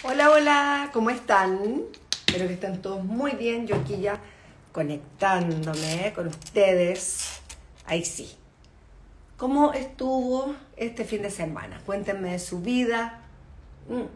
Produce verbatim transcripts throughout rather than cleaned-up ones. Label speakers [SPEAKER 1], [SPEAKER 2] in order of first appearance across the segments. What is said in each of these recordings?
[SPEAKER 1] Hola, hola, ¿cómo están? Espero que estén todos muy bien. Yo aquí ya conectándome con ustedes. Ahí sí. ¿Cómo estuvo este fin de semana? Cuéntenme de su vida. Mm.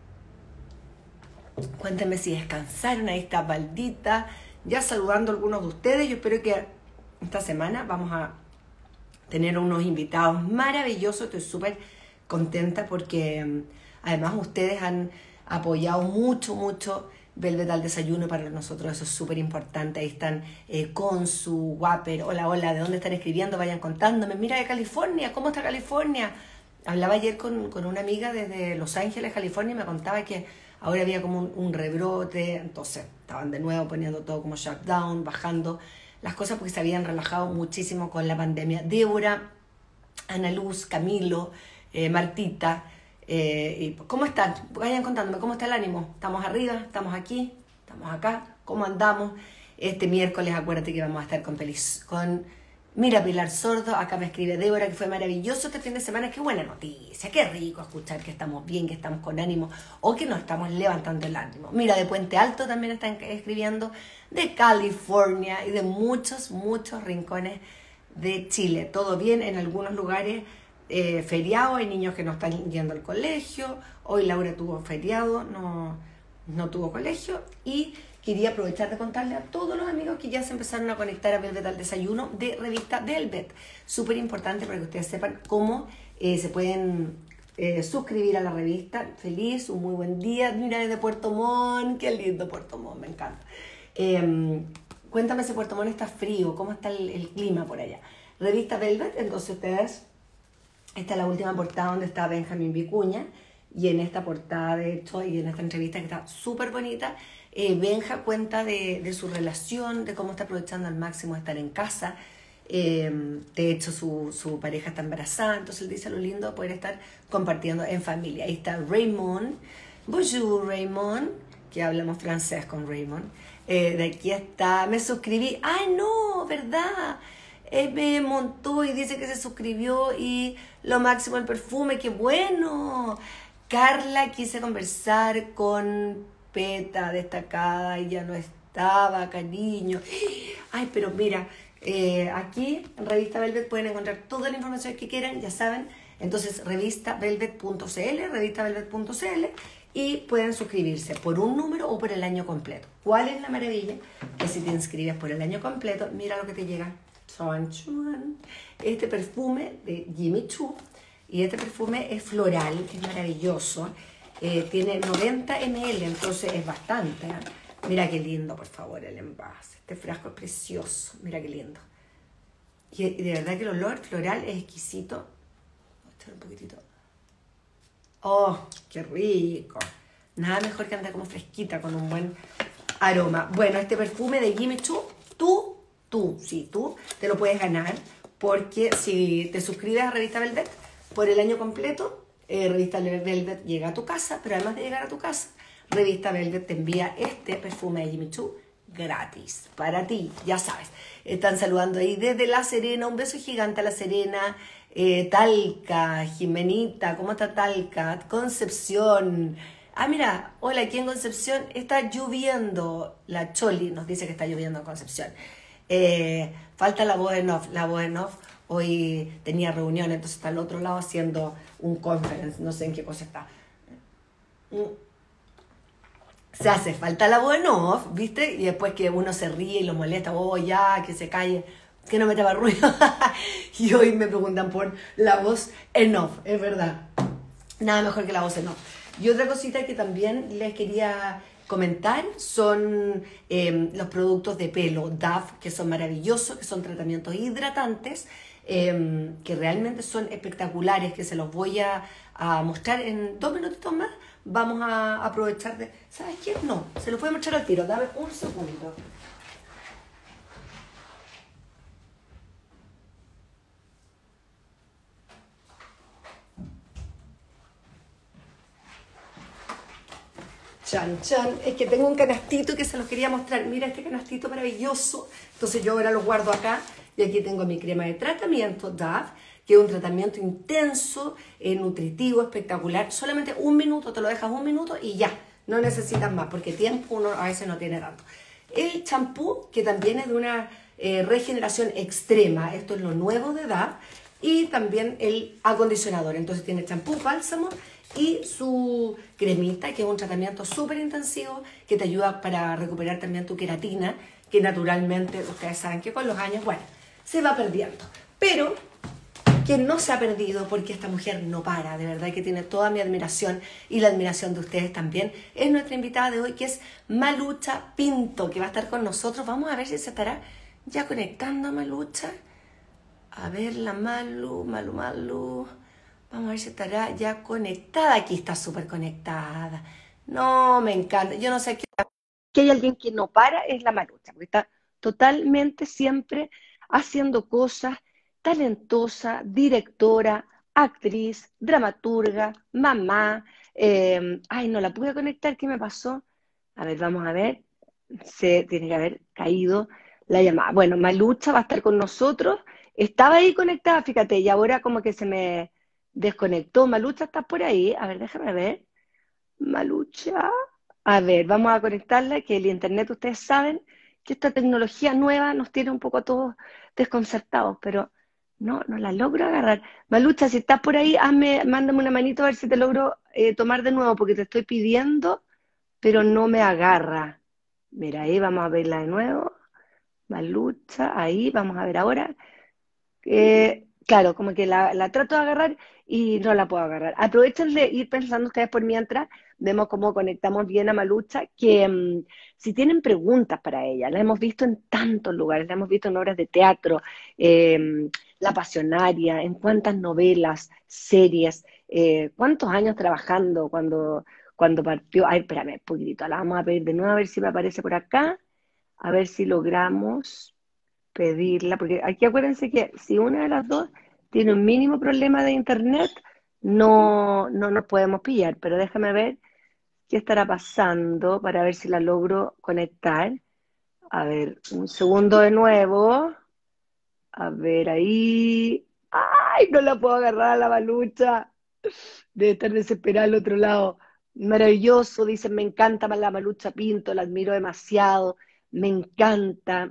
[SPEAKER 1] Cuéntenme si descansaron. Ahí está Valdita. Ya saludando a algunos de ustedes. Yo espero que esta semana vamos a tener unos invitados maravillosos. Estoy súper contenta porque además ustedes han apoyado mucho, mucho Velvet al Desayuno. Para nosotros eso es súper importante. Ahí están eh, con su Whopper. Hola, hola, ¿de dónde están escribiendo? Vayan contándome. Mira, de California, ¿cómo está California? Hablaba ayer con, con una amiga desde Los Ángeles, California, y me contaba que ahora había como un, un rebrote. Entonces estaban de nuevo poniendo todo como shutdown, bajando las cosas porque se habían relajado muchísimo con la pandemia. Débora, Ana Luz, Camilo, eh, Martita, eh, y ¿cómo están? Vayan contándome, ¿cómo está el ánimo? ¿Estamos arriba? ¿Estamos aquí? ¿Estamos acá? ¿Cómo andamos? Este miércoles acuérdate que vamos a estar con, Pelis, con Mira Pilar Sordo. Acá me escribe Débora que fue maravilloso este fin de semana. Qué buena noticia, qué rico escuchar que estamos bien, que estamos con ánimo o que nos estamos levantando el ánimo. Mira, de Puente Alto también están escribiendo, de California y de muchos, muchos rincones de Chile. Todo bien, en algunos lugares eh, feriado, hay niños que no están yendo al colegio. Hoy Laura tuvo feriado, no, no tuvo colegio. Y quería aprovechar de contarle a todos los amigos que ya se empezaron a conectar a Velvet al Desayuno de revista Velvet. Súper importante para que ustedes sepan cómo eh, se pueden eh, suscribir a la revista. Feliz, un muy buen día. Mira, desde Puerto Montt, qué lindo Puerto Montt, me encanta. Eh, cuéntame si Puerto Montt está frío, cómo está el, el clima por allá. Revista Velvet, entonces ustedes, esta es la última portada donde está Benjamín Vicuña, y en esta portada de hecho y en esta entrevista que está súper bonita, eh, Benja cuenta de, de su relación, de cómo está aprovechando al máximo estar en casa. Eh, de hecho su, su pareja está embarazada, entonces él dice lo lindo de poder estar compartiendo en familia. Ahí está Raymond. Bonjour Raymond, que hablamos francés con Raymond. Eh, de aquí está, me suscribí. ¡Ay, no! ¿Verdad? Eh, me montó y dice que se suscribió y lo máximo el perfume. ¡Qué bueno! Carla, quise conversar con Peta, destacada, y ya no estaba, cariño. Ay, pero mira, eh, aquí en Revista Velvet pueden encontrar toda la información que quieran, ya saben. Entonces, revista velvet punto c l, revista velvet punto c l, y pueden suscribirse por un número o por el año completo. ¿Cuál es la maravilla? Que si te inscribes por el año completo, mira lo que te llega. Este perfume de Jimmy Choo, y este perfume es floral, es maravilloso. Eh, tiene noventa mililitros, entonces es bastante. ¿eh? Mira qué lindo, por favor, el envase. Este frasco es precioso, mira qué lindo. Y, y de verdad que el olor floral es exquisito. Voy a echar un poquitito. ¡Oh, qué rico! Nada mejor que andar como fresquita con un buen aroma. Bueno, este perfume de Jimmy Choo, tú, tú, sí, tú, te lo puedes ganar porque si te suscribes a Revista Velvet por el año completo, eh, Revista Velvet llega a tu casa, pero además de llegar a tu casa, Revista Velvet te envía este perfume de Jimmy Choo gratis para ti, ya sabes. Están saludando ahí desde La Serena, un beso gigante a La Serena, eh, Talca, Jimenita, ¿cómo está Talca? Concepción. Ah, mira, hola, aquí en Concepción está lloviendo. La Choli nos dice que está lloviendo en Concepción. Eh, falta la voz en off, la voz en off. Hoy tenía reunión, entonces está al otro lado haciendo un conference, no sé en qué cosa está. Se hace falta la voz en off, ¿viste? Y después que uno se ríe y lo molesta, oh, ya, que se calle, que no me tapa ruido. Y hoy me preguntan por la voz en off, es verdad. Nada mejor que la voz en off. Y otra cosita que también les quería comentar son eh, los productos de pelo D A F, que son maravillosos, que son tratamientos hidratantes, eh, que realmente son espectaculares, que se los voy a, a mostrar en dos minutitos más. Vamos a aprovechar de... ¿Sabes qué? No, se los voy a mostrar al tiro, dame un segundo. Chan, chan, es que tengo un canastito que se los quería mostrar. Mira este canastito maravilloso. Entonces yo ahora lo guardo acá y aquí tengo mi crema de tratamiento D A F, que es un tratamiento intenso, eh, nutritivo, espectacular. Solamente un minuto, te lo dejas un minuto y ya, no necesitas más, porque tiempo uno a veces no tiene tanto. El champú, que también es de una eh, regeneración extrema, esto es lo nuevo de edad, y también el acondicionador. Entonces tiene champú, bálsamo y su cremita, que es un tratamiento súper intensivo que te ayuda para recuperar también tu queratina, que naturalmente ustedes saben que con los años, bueno, se va perdiendo. Pero que no se ha perdido, porque esta mujer no para, de verdad que tiene toda mi admiración y la admiración de ustedes también, es nuestra invitada de hoy, que es Malucha Pinto, que va a estar con nosotros. Vamos a ver si se estará ya conectando, Malucha. A ver, la Malu, Malu, Malu. Vamos a ver si estará ya conectada. Aquí está súper conectada. No, me encanta. Yo no sé qué. Que hay alguien que no para, es la Malucha, porque está totalmente siempre haciendo cosas, talentosa, directora, actriz, dramaturga, mamá. Eh, ay, no la pude conectar, ¿qué me pasó? A ver, vamos a ver. Se tiene que haber caído la llamada. Bueno, Malucha va a estar con nosotros. Estaba ahí conectada, fíjate, y ahora como que se me desconectó. Malucha, ¿estás por ahí? A ver, déjame ver. Malucha. A ver, vamos a conectarla, que el internet, ustedes saben que esta tecnología nueva nos tiene un poco a todos desconcertados, pero no, no la logro agarrar. Malucha, si estás por ahí, hazme, mándame una manito a ver si te logro eh, tomar de nuevo, porque te estoy pidiendo, pero no me agarra. Mira, ahí vamos a verla de nuevo. Malucha, ahí, vamos a ver ahora. Eh, claro, como que la, la trato de agarrar y no la puedo agarrar. Aprovechen de ir pensando ustedes por mientras, vemos cómo conectamos bien a Malucha, que um, si tienen preguntas para ella, la hemos visto en tantos lugares, la hemos visto en obras de teatro, eh, La Pasionaria, en cuántas novelas, series, eh, cuántos años trabajando cuando, cuando partió. Ay, espérame, un poquitito, la vamos a pedir de nuevo a ver si me aparece por acá, a ver si logramos pedirla, porque aquí acuérdense que si una de las dos tiene un mínimo problema de internet, no, no nos podemos pillar, pero déjame ver qué estará pasando para ver si la logro conectar. A ver, un segundo de nuevo. A ver ahí. ¡Ay! No la puedo agarrar a la Malucha. Debe estar desesperada al otro lado. Maravilloso, dicen, me encanta la Malucha Pinto, la admiro demasiado, me encanta.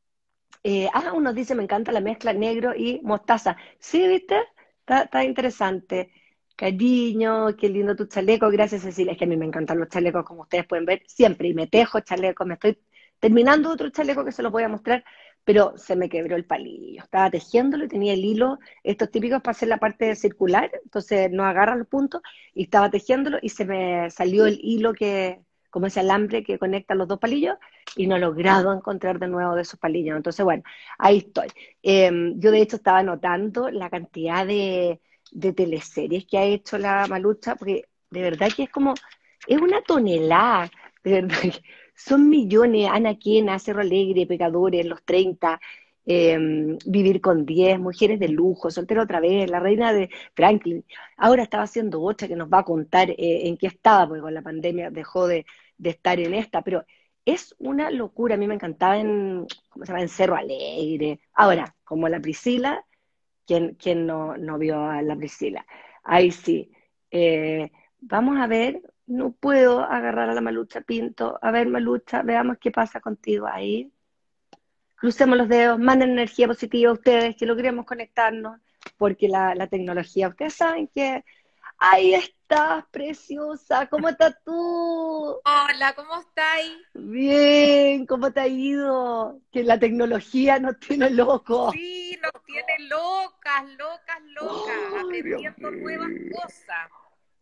[SPEAKER 1] Eh, ah, unos dicen, me encanta la mezcla negro y mostaza. Sí, ¿viste? Está, está interesante. Cariño, qué lindo tu chaleco. Gracias, Cecilia. Es que a mí me encantan los chalecos, como ustedes pueden ver, siempre. Y me tejo chalecos. Me estoy terminando otro chaleco que se los voy a mostrar, pero se me quebró el palillo. Estaba tejiéndolo y tenía el hilo, estos típicos para hacer la parte circular, entonces no agarra los puntos, y estaba tejiéndolo y se me salió el hilo que, como ese alambre que conecta los dos palillos, y no he logrado encontrar de nuevo de esos palillos. Entonces, bueno, ahí estoy. Eh, yo de hecho estaba notando la cantidad de, de teleseries que ha hecho la Malucha, porque de verdad que es como, es una tonelada, de verdad que son millones. Ana Quena, Cerro Alegre, Pecadores, Los treinta, eh, Vivir con diez, Mujeres de Lujo, Soltera otra vez, La Reina de Franklin. Ahora estaba haciendo otra que nos va a contar eh, en qué estaba, porque con la pandemia dejó de, de estar en esta, pero es una locura. A mí me encantaba en, ¿cómo se llama? En Cerro Alegre. Ahora, como la Priscila, ¿quién, quién no, no vio a la Priscila? Ahí sí. Eh, vamos a ver, no puedo agarrar a la Malucha Pinto. A ver, Malucha, veamos qué pasa contigo ahí. Crucemos los dedos, manden energía positiva a ustedes, que logremos conectarnos, porque la, la tecnología, ustedes saben que ahí estás, preciosa. ¿Cómo estás tú?
[SPEAKER 2] Hola, ¿cómo estáis?
[SPEAKER 1] Bien, ¿cómo te ha ido? Que la tecnología nos tiene locos.
[SPEAKER 2] Sí, nos tiene locas, locas, locas,
[SPEAKER 1] Ay, Dios
[SPEAKER 2] aprendiendo nuevas
[SPEAKER 1] mío.
[SPEAKER 2] cosas.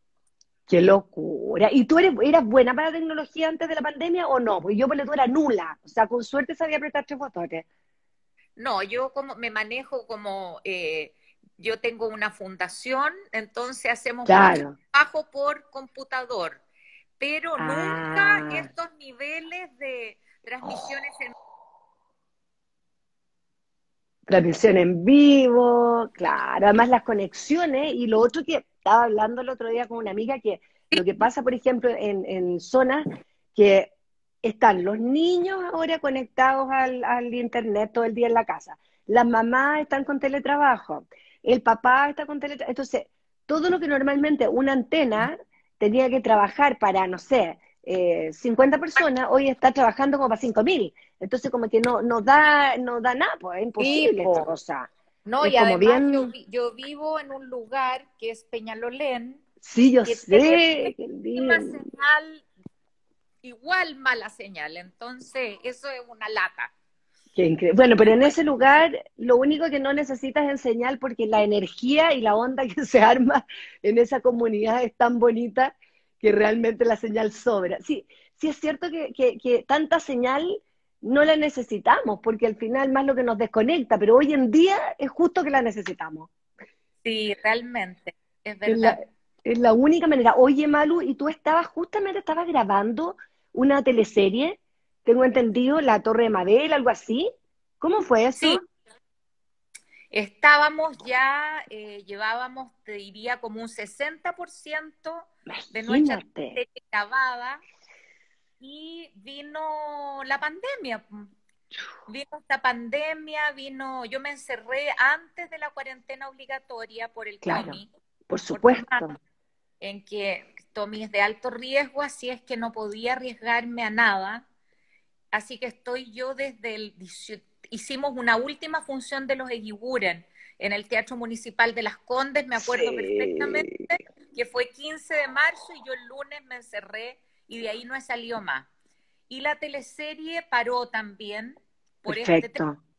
[SPEAKER 1] Qué locura. ¿Y tú eres, eras buena para la tecnología antes de la pandemia o no? Porque yo, por tú era nula. O sea, con suerte sabía apretar tres botones.
[SPEAKER 2] No, yo como me manejo como eh, yo tengo una fundación, entonces hacemos mucho
[SPEAKER 1] Claro.
[SPEAKER 2] trabajo por computador, pero nunca
[SPEAKER 1] Ah.
[SPEAKER 2] estos niveles de transmisiones en...
[SPEAKER 1] Transmisión en vivo, claro, además las conexiones y lo otro que estaba hablando el otro día con una amiga, que lo que pasa, por ejemplo, en, en zonas que están los niños ahora conectados al, al internet todo el día en la casa, las mamás están con teletrabajo, el papá está con teletrabajo. Entonces, todo lo que normalmente una antena tenía que trabajar para, no sé, eh, cincuenta personas, hoy está trabajando como para cinco mil. Entonces, como que no, no da, no da nada, pues es
[SPEAKER 2] Sí,
[SPEAKER 1] imposible esta
[SPEAKER 2] po.
[SPEAKER 1] cosa.
[SPEAKER 2] No,
[SPEAKER 1] Es
[SPEAKER 2] y
[SPEAKER 1] como
[SPEAKER 2] además yo,
[SPEAKER 1] bien,
[SPEAKER 2] vi- yo vivo en un lugar que es Peñalolén,
[SPEAKER 1] sí, yo
[SPEAKER 2] que tiene
[SPEAKER 1] sé, qué
[SPEAKER 2] pésima
[SPEAKER 1] lindo.
[SPEAKER 2] señal, igual mala señal, entonces eso es una lata.
[SPEAKER 1] Qué increíble. Bueno, pero
[SPEAKER 2] Pero
[SPEAKER 1] en
[SPEAKER 2] bueno,
[SPEAKER 1] ese lugar lo único que no necesitas es señal porque la energía y la onda que se arma en esa comunidad es tan bonita que realmente la señal sobra. Sí, sí es cierto que, que, que tanta señal no la necesitamos porque al final más lo que nos desconecta, pero hoy en día es justo que la necesitamos.
[SPEAKER 2] sí, realmente, es
[SPEAKER 1] Es
[SPEAKER 2] verdad.
[SPEAKER 1] la, es la única manera. Oye, Malu, y tú estabas, justamente estabas grabando una teleserie, tengo entendido, La Torre de Mabel, algo así. ¿Cómo fue
[SPEAKER 2] Sí,
[SPEAKER 1] eso?
[SPEAKER 2] estábamos ya, eh, llevábamos, te diría, como un sesenta por ciento de nuestra
[SPEAKER 1] Imagínate.
[SPEAKER 2] serie grabada y vino la pandemia. Vino esta pandemia, vino, yo me encerré antes de la cuarentena obligatoria por el
[SPEAKER 1] Claro,
[SPEAKER 2] Tommy,
[SPEAKER 1] por
[SPEAKER 2] por mi hermano,
[SPEAKER 1] supuesto.
[SPEAKER 2] en que Tommy es de alto riesgo, así es que no podía arriesgarme a nada. Así que estoy yo desde el dieciocho, hicimos una última función de los Eguiguren en el Teatro Municipal de Las Condes, me acuerdo perfectamente,
[SPEAKER 1] Sí,
[SPEAKER 2] que fue quince de marzo y yo el lunes me encerré y de ahí no he salido más. Y la teleserie paró también por este tema.
[SPEAKER 1] perfecto.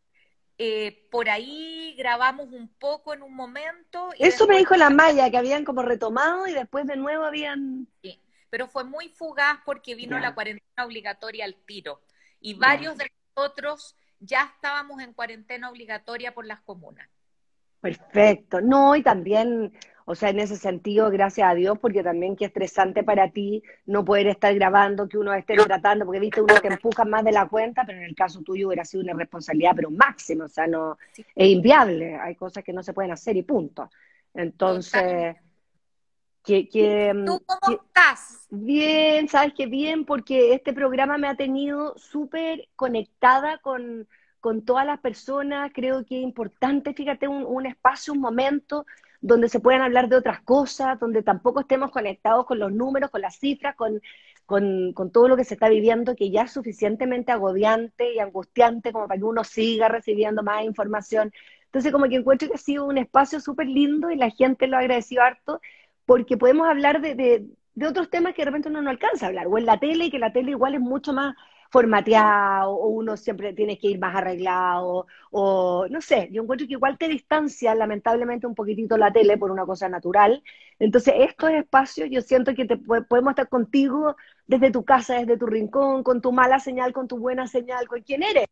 [SPEAKER 2] Eh, por ahí grabamos un poco en un momento y
[SPEAKER 1] Eso me
[SPEAKER 2] después,
[SPEAKER 1] dijo la Maya, que habían como retomado y después de nuevo habían...
[SPEAKER 2] sí, pero fue muy fugaz porque vino la
[SPEAKER 1] Ya,
[SPEAKER 2] cuarentena obligatoria al tiro y
[SPEAKER 1] ya.
[SPEAKER 2] varios de nosotros ya estábamos en cuarentena obligatoria por las comunas.
[SPEAKER 1] Perfecto. No, y también, o sea, en ese sentido, gracias a Dios, porque también qué estresante para ti no poder estar grabando, que uno esté tratando, porque viste, uno te empuja más de la cuenta, pero en el caso tuyo hubiera sido una responsabilidad, pero máxima, o sea, no,
[SPEAKER 2] Sí,
[SPEAKER 1] es inviable, hay cosas que no se pueden hacer y punto. Entonces,
[SPEAKER 2] totalmente.
[SPEAKER 1] que, que,
[SPEAKER 2] ¿Tú cómo
[SPEAKER 1] que
[SPEAKER 2] estás?
[SPEAKER 1] bien, sabes que bien, porque este programa me ha tenido súper conectada con, con todas las personas. Creo que es importante, fíjate, un, un espacio, un momento donde se puedan hablar de otras cosas, donde tampoco estemos conectados con los números, con las cifras, con, con, con todo lo que se está viviendo, que ya es suficientemente agobiante y angustiante como para que uno siga recibiendo más información. Entonces, como que encuentro que ha sido un espacio súper lindo y la gente lo ha agradecido harto porque podemos hablar de, de, de otros temas que de repente uno no alcanza a hablar, o en la tele, y que la tele igual es mucho más formateado, o uno siempre tiene que ir más arreglado, o no sé, yo encuentro que igual te distancia lamentablemente un poquitito la tele por una cosa natural, entonces estos espacios yo siento que te, podemos estar contigo desde tu casa, desde tu rincón, con tu mala señal, con tu buena señal, con quién eres.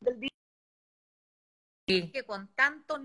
[SPEAKER 2] Sí. Que con tanto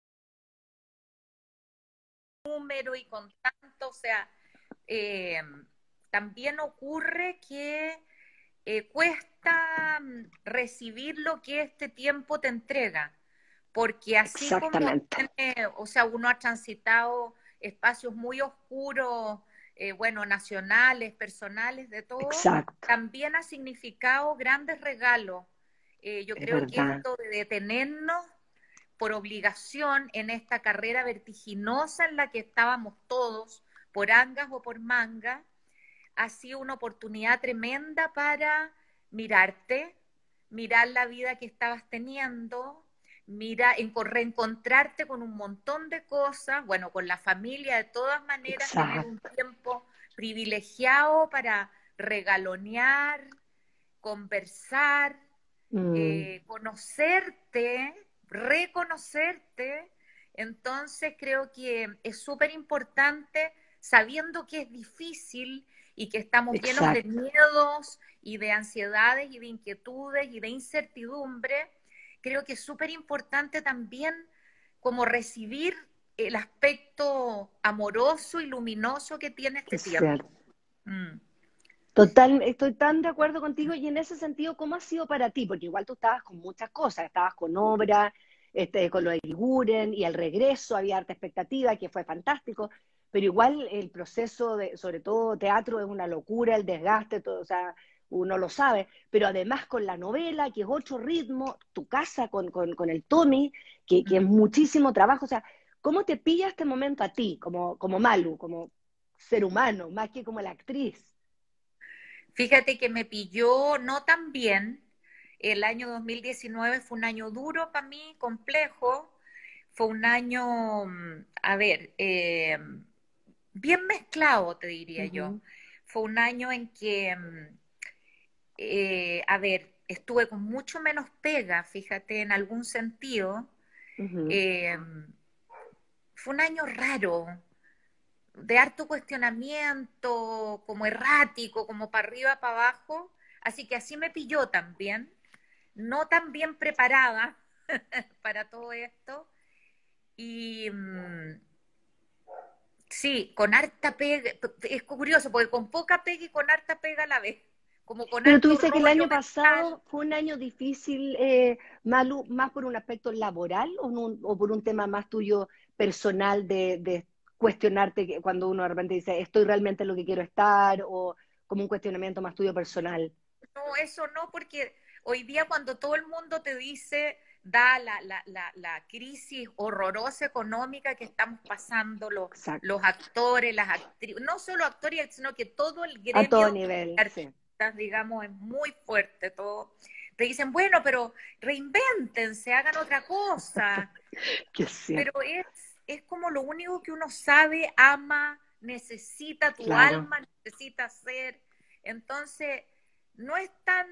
[SPEAKER 2] número y con tanto, o sea, eh, también ocurre que eh, cuesta mm, recibir lo que este tiempo te entrega, porque así como
[SPEAKER 1] Exactamente,
[SPEAKER 2] tiene, o sea, uno ha transitado espacios muy oscuros, eh, bueno, nacionales, personales, de todo,
[SPEAKER 1] exacto,
[SPEAKER 2] también ha significado grandes regalos. Eh, yo
[SPEAKER 1] es
[SPEAKER 2] creo que
[SPEAKER 1] verdad,
[SPEAKER 2] esto de detenernos por obligación en esta carrera vertiginosa en la que estábamos todos, por angas o por manga, ha sido una oportunidad tremenda para mirarte, mirar la vida que estabas teniendo, mira, en, reencontrarte con un montón de cosas, bueno, con la familia, de todas maneras, tener un
[SPEAKER 1] exacto.
[SPEAKER 2] tiempo privilegiado para regalonear, conversar,
[SPEAKER 1] Mm,
[SPEAKER 2] eh, conocerte, reconocerte. Entonces creo que es súper importante, sabiendo que es difícil y que estamos llenos de
[SPEAKER 1] exacto.
[SPEAKER 2] miedos y de ansiedades y de inquietudes y de incertidumbre, creo que es súper importante también como recibir el aspecto amoroso y luminoso que tiene este
[SPEAKER 1] Es
[SPEAKER 2] tiempo.
[SPEAKER 1] cierto.
[SPEAKER 2] Mm.
[SPEAKER 1] Total, estoy tan de acuerdo contigo y en ese sentido, ¿cómo ha sido para ti? Porque igual tú estabas con muchas cosas, estabas con obra, este, con lo de Guren y el regreso, había harta expectativa, que fue fantástico, pero igual el proceso de, sobre todo teatro, es una locura, el desgaste, todo, o sea, uno lo sabe, pero además con la novela, que es otro ritmo, tu casa con, con, con el Tommy, que, que es
[SPEAKER 2] Mm.
[SPEAKER 1] muchísimo trabajo, o sea,
[SPEAKER 3] ¿Cómo te pilla este momento a ti, como, como Malu, como ser humano, más que como la actriz?
[SPEAKER 2] Fíjate que me pilló no tan bien. El año dos mil diecinueve fue un año duro para mí, complejo. Fue un año, mm, a ver, eh, bien mezclado, te diría yo.
[SPEAKER 3] Ujú,
[SPEAKER 2] Fue un año en que, mm, eh, a ver, estuve con mucho menos pega, fíjate, en algún sentido.
[SPEAKER 3] ujú.
[SPEAKER 2] Eh, Fue un año raro, de harto cuestionamiento, como errático, como para arriba, para abajo. Así que así me pilló también, no tan bien preparada para todo esto. Y mm, sí, con harta pega, es curioso, porque con poca pega y con harta pega a la vez, como con
[SPEAKER 3] Pero tú
[SPEAKER 2] harto
[SPEAKER 3] dices que el
[SPEAKER 2] rollo
[SPEAKER 3] año
[SPEAKER 2] mental.
[SPEAKER 3] pasado fue un año difícil, eh, Malu, más por un aspecto laboral o, un- o por un tema más tuyo personal de, de cuestionarte que- cuando uno de repente dice, estoy realmente en lo que quiero estar, o como un cuestionamiento más tuyo personal.
[SPEAKER 2] No, eso no, porque hoy día cuando todo el mundo te dice, da la, la, la, la crisis horrorosa económica que estamos pasando los,
[SPEAKER 3] Exacto.
[SPEAKER 2] los actores, las actrices, no solo actores, sino que todo el
[SPEAKER 3] A todo
[SPEAKER 2] gremio
[SPEAKER 3] nivel,
[SPEAKER 2] de
[SPEAKER 3] sí.
[SPEAKER 2] artistas, digamos, es muy fuerte todo. Te dicen, bueno, pero reinvéntense, hagan otra cosa,
[SPEAKER 3] Que es cierto.
[SPEAKER 2] pero es, es como lo único que uno sabe, ama, necesita, tu
[SPEAKER 3] Claro,
[SPEAKER 2] alma necesita hacer. Entonces, no es tan,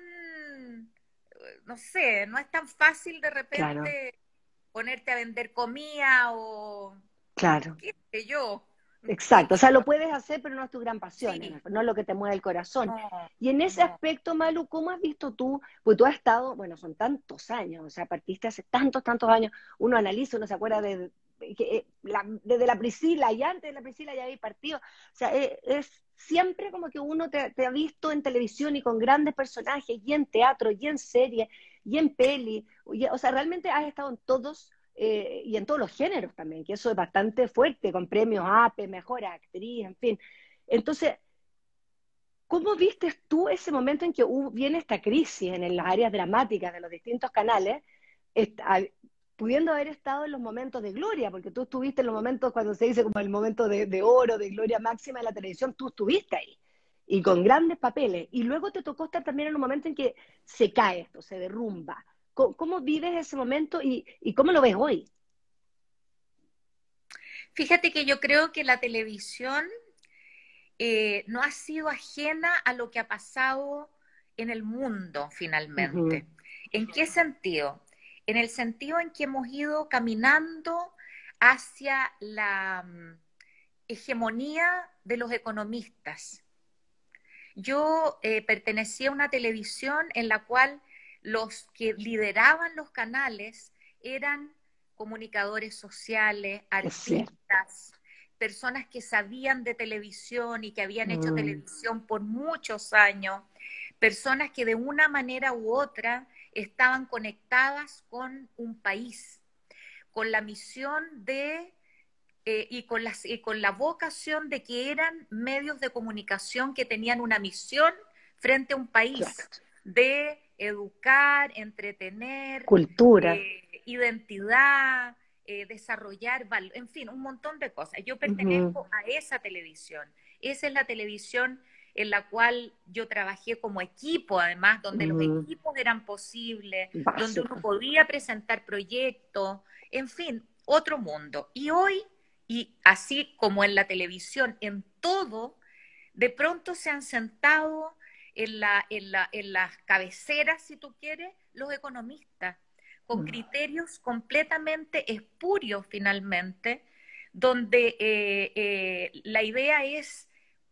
[SPEAKER 2] no sé, no es tan fácil de
[SPEAKER 3] claro,
[SPEAKER 2] repente ponerte a vender comida o
[SPEAKER 3] claro.
[SPEAKER 2] qué sé yo,
[SPEAKER 3] Exacto, o sea, lo
[SPEAKER 2] típico.
[SPEAKER 3] puedes hacer, pero no es tu gran pasión, en
[SPEAKER 2] Sí,
[SPEAKER 3] el- no es lo que te mueve el corazón.
[SPEAKER 2] no,
[SPEAKER 3] Y en ese
[SPEAKER 2] no.
[SPEAKER 3] aspecto, Malu, ¿cómo has visto tú? Pues tú has estado, bueno, son tantos años, o sea, partiste hace tantos, tantos años, uno analiza, uno se acuerda de, de que, eh, la- desde la Priscila y antes de la Priscila ya habéis partido, o sea, eh, es siempre como que uno te, te ha visto en televisión y con grandes personajes, y en teatro, y en serie, y en peli, y- o sea, realmente has estado en todos eh, y en todos los géneros también, que eso es bastante fuerte, con premios A P E, mejor actriz, en fin. Entonces, ¿cómo viste tú ese momento en que hubo, viene esta crisis en las áreas dramáticas de los distintos canales, est- a- pudiendo haber estado en los momentos de gloria, porque tú estuviste en los momentos, cuando se dice como el momento de, de oro, de gloria máxima de la televisión, tú estuviste ahí, y con grandes papeles, y luego te tocó estar también en un momento en que se cae esto, se derrumba. ¿Cómo, cómo vives ese momento y, y cómo lo ves hoy?
[SPEAKER 2] Fíjate que yo creo que la televisión eh, no ha sido ajena a lo que ha pasado en el mundo
[SPEAKER 3] Ujú.
[SPEAKER 2] finalmente. ¿En qué sentido? En el sentido en que hemos ido caminando hacia la mm, hegemonía de los economistas. Yo eh, pertenecía a una televisión en la cual los que lideraban los canales eran comunicadores sociales,
[SPEAKER 3] Es cierto.
[SPEAKER 2] artistas, personas que sabían de televisión y que habían hecho
[SPEAKER 3] Mm,
[SPEAKER 2] televisión por muchos años, personas que de una manera u otra estaban conectadas con un país, con la misión de eh, y, con las, y con la vocación de que eran medios de comunicación que tenían una misión frente a un
[SPEAKER 3] claro.
[SPEAKER 2] país de educar, entretener,
[SPEAKER 3] Cultura.
[SPEAKER 2] eh, identidad, eh, desarrollar, en fin, un montón de cosas. Yo
[SPEAKER 3] Ujú,
[SPEAKER 2] pertenezco a esa televisión. Esa es la televisión en la cual yo trabajé como equipo, además, donde los
[SPEAKER 3] ujú.
[SPEAKER 2] equipos eran posibles, donde uno
[SPEAKER 3] Básico.
[SPEAKER 2] podía presentar proyectos, en fin, otro mundo. Y hoy y así como en la televisión, en todo, de pronto se han sentado en, la, en, la, en las cabeceras, si tú quieres, los economistas, con
[SPEAKER 3] Mm,
[SPEAKER 2] criterios completamente espurios finalmente, donde eh, eh, la idea es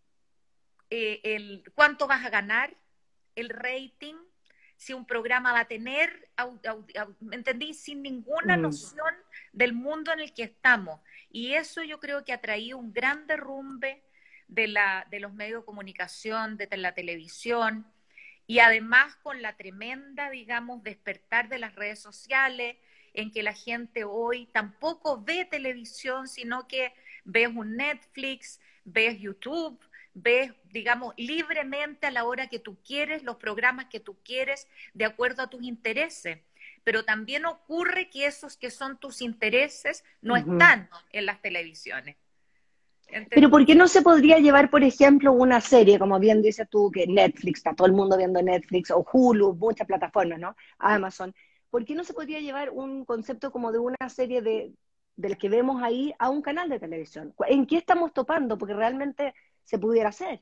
[SPEAKER 2] eh, el cuánto vas a ganar, el rating, si un programa va a tener, ¿me entendí? Sin ninguna
[SPEAKER 3] mm.
[SPEAKER 2] noción del mundo en el que estamos. Y eso yo creo que ha traído un gran derrumbe de, la, de los medios de comunicación, de la televisión, y además con la tremenda, digamos, despertar de las redes sociales, en que la gente hoy tampoco ve televisión, sino que ves un Netflix, ves YouTube, ves, digamos, libremente a la hora que tú quieres, los programas que tú quieres, de acuerdo a tus intereses. pero también ocurre que esos que son tus intereses no
[SPEAKER 3] Uh -huh.
[SPEAKER 2] están en las televisiones.
[SPEAKER 3] Pero ¿por qué no se podría llevar, por ejemplo, una serie, como bien dices tú, que Netflix, está todo el mundo viendo Netflix, o Hulu, muchas plataformas, ¿no? Amazon. ¿Por qué no se podría llevar un concepto como de una serie de, de las que vemos ahí a un canal de televisión? ¿En qué estamos topando? Porque realmente se pudiera hacer.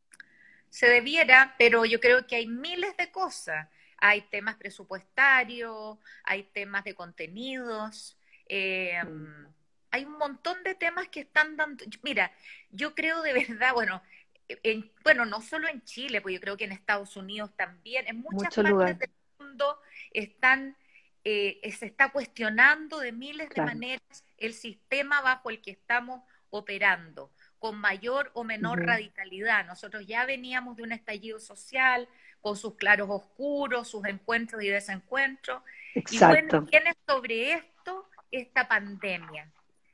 [SPEAKER 2] Se debiera, pero yo creo que hay miles de cosas. Hay temas presupuestarios, hay temas de contenidos, eh, mm. hay un montón de temas que están dando... Mira, yo creo de verdad, bueno, en, bueno, no solo en Chile, pues yo creo que en Estados Unidos también, en muchas
[SPEAKER 3] Mucho
[SPEAKER 2] partes
[SPEAKER 3] lugar.
[SPEAKER 2] del mundo están, eh, se está cuestionando de miles
[SPEAKER 3] Claro.
[SPEAKER 2] de maneras el sistema bajo el que estamos operando, con mayor o menor uh-huh. radicalidad. Nosotros ya veníamos de un estallido social, con sus claros oscuros, sus encuentros y desencuentros.
[SPEAKER 3] Exacto.
[SPEAKER 2] Y bueno, viene sobre esto esta pandemia.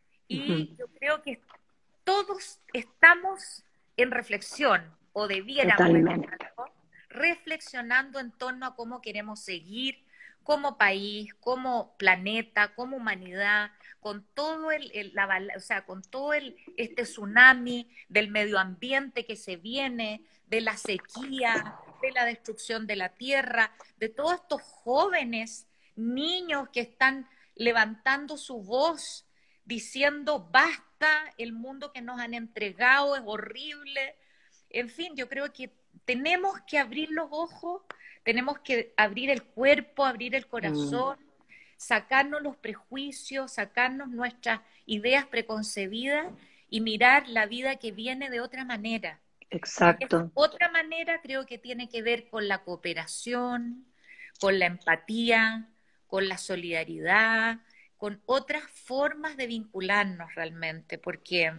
[SPEAKER 2] Y uh-huh. yo creo que todos estamos en reflexión, o debiéramos estar reflexionando en torno a cómo queremos seguir como país, como planeta, como humanidad, con todo el, el la, o sea, con todo el, este tsunami del medio ambiente que se viene, de la sequía, de la destrucción de la tierra, de todos estos jóvenes, niños que están levantando su voz, diciendo basta, el mundo que nos han entregado es horrible. En fin, yo creo que tenemos que abrir los ojos, tenemos que abrir el cuerpo, abrir el corazón, mm. sacarnos los prejuicios, sacarnos nuestras ideas preconcebidas y mirar la vida que viene de otra manera.
[SPEAKER 3] Exacto.
[SPEAKER 2] Otra manera creo que tiene que ver con la cooperación, con la empatía, con la solidaridad, con otras formas de vincularnos realmente, porque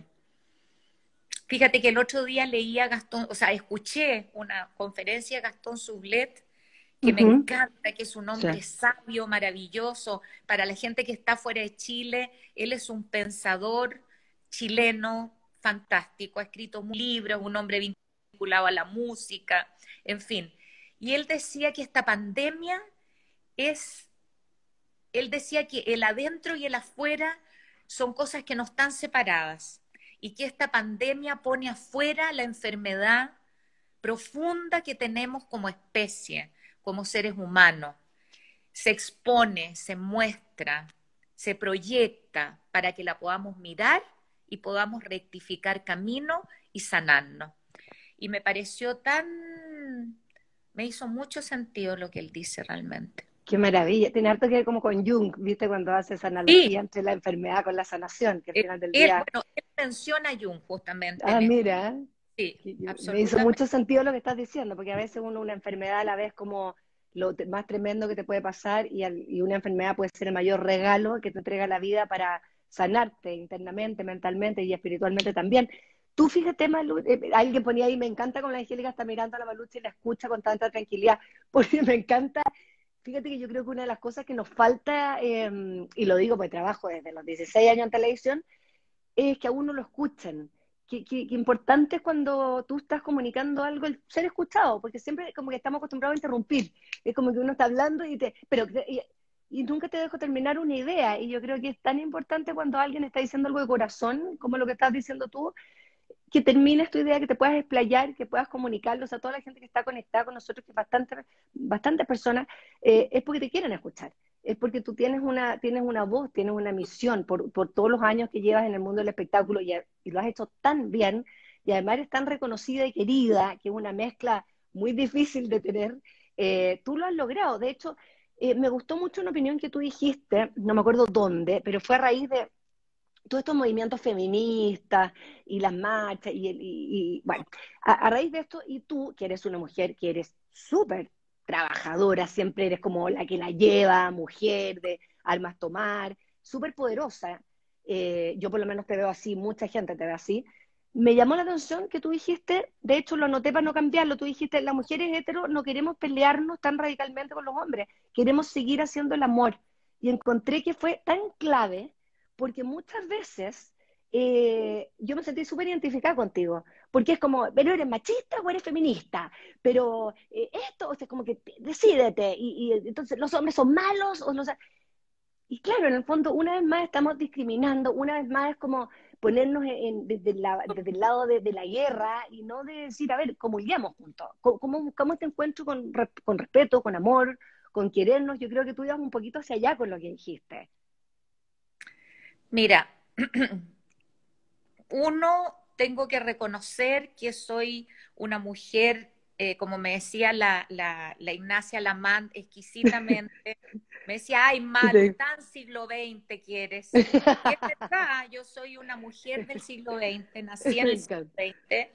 [SPEAKER 2] fíjate que el otro día leía a Gastón, o sea, escuché una conferencia de Gastón Sublet, que uh-huh. me encanta, que es un hombre sí. sabio, maravilloso, para la gente que está fuera de Chile, él es un pensador chileno fantástico, ha escrito libros, un hombre vinculado a la música, en fin. Y él decía que esta pandemia es, él decía que el adentro y el afuera son cosas que no están separadas, y que esta pandemia pone afuera la enfermedad profunda que tenemos como especie, como seres humanos. Se expone, se muestra, se proyecta para que la podamos mirar y podamos rectificar camino y sanarnos. Y me pareció tan... me hizo mucho sentido lo que él dice realmente.
[SPEAKER 3] Qué maravilla, tiene harto que ver como con Jung, ¿viste? Cuando hace esa analogía sí. entre la enfermedad con la sanación, que al final del
[SPEAKER 2] él,
[SPEAKER 3] día...
[SPEAKER 2] Bueno, él menciona a Jung justamente.
[SPEAKER 3] Ah, mira,
[SPEAKER 2] sí,
[SPEAKER 3] me hizo mucho sentido lo que estás diciendo, porque a veces uno una enfermedad a la vez como lo más tremendo que te puede pasar, y, al, y una enfermedad puede ser el mayor regalo que te entrega la vida para sanarte internamente, mentalmente y espiritualmente también. Tú fíjate, Malu, eh, alguien ponía ahí, me encanta como la Angélica está mirando a la Malucha y la escucha con tanta tranquilidad, porque me encanta. Fíjate que yo creo que una de las cosas que nos falta, eh, y lo digo porque trabajo desde los dieciséis años en televisión, es que a uno lo escuchen. Que, que, que importante es cuando tú estás comunicando algo, el ser escuchado, porque siempre como que estamos acostumbrados a interrumpir. Es como que uno está hablando y te... pero y, y nunca te dejo terminar una idea. Y yo creo que es tan importante cuando alguien está diciendo algo de corazón, como lo que estás diciendo tú, que termines tu idea, que te puedas explayar, que puedas comunicarlo, o sea, toda la gente que está conectada con nosotros, que es bastante, bastantes personas, eh, es porque te quieren escuchar, es porque tú tienes una, tienes una voz, tienes una misión, por, por todos los años que llevas en el mundo del espectáculo, y, y lo has hecho tan bien, y además eres tan reconocida y querida, que es una mezcla muy difícil de tener, eh, tú lo has logrado. De hecho, eh, me gustó mucho una opinión que tú dijiste, no me acuerdo dónde, pero fue a raíz de todos estos movimientos feministas y las marchas, y, y, y bueno, a, a raíz de esto, y tú, que eres una mujer que eres súper trabajadora, siempre eres como la que la lleva, mujer de almas tomar, súper poderosa, eh, yo por lo menos te veo así, mucha gente te ve así, me llamó la atención que tú dijiste, de hecho lo anoté para no cambiarlo, tú dijiste, las mujeres hetero no queremos pelearnos tan radicalmente con los hombres, queremos seguir haciendo el amor, y encontré que fue tan clave, porque muchas veces eh, yo me sentí súper identificada contigo, porque es como, pero eres machista o eres feminista, pero eh, esto, o sea, como que decídete, y, y entonces los hombres son malos, o no sé. Y claro, en el fondo, una vez más estamos discriminando, una vez más es como ponernos en, desde, la, desde el lado de, de, la guerra y no de decir, a ver, comulguemos juntos, ¿cómo buscamos este encuentro con, con respeto, con amor, con querernos? Yo creo que tú ibas un poquito hacia allá con lo que dijiste.
[SPEAKER 2] Mira, uno, tengo que reconocer que soy una mujer, eh, como me decía la, la, la Ignacia Lamant, exquisitamente, me decía, ay, Malu, tan siglo veinte que eres. Y es verdad, yo soy una mujer del siglo veinte, nací en el siglo veinte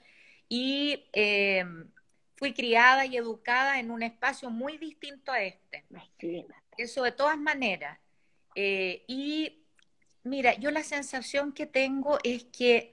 [SPEAKER 2] y eh, fui criada y educada en un espacio muy distinto a este. Eso de todas maneras. Eh, y mira, yo la sensación que tengo es que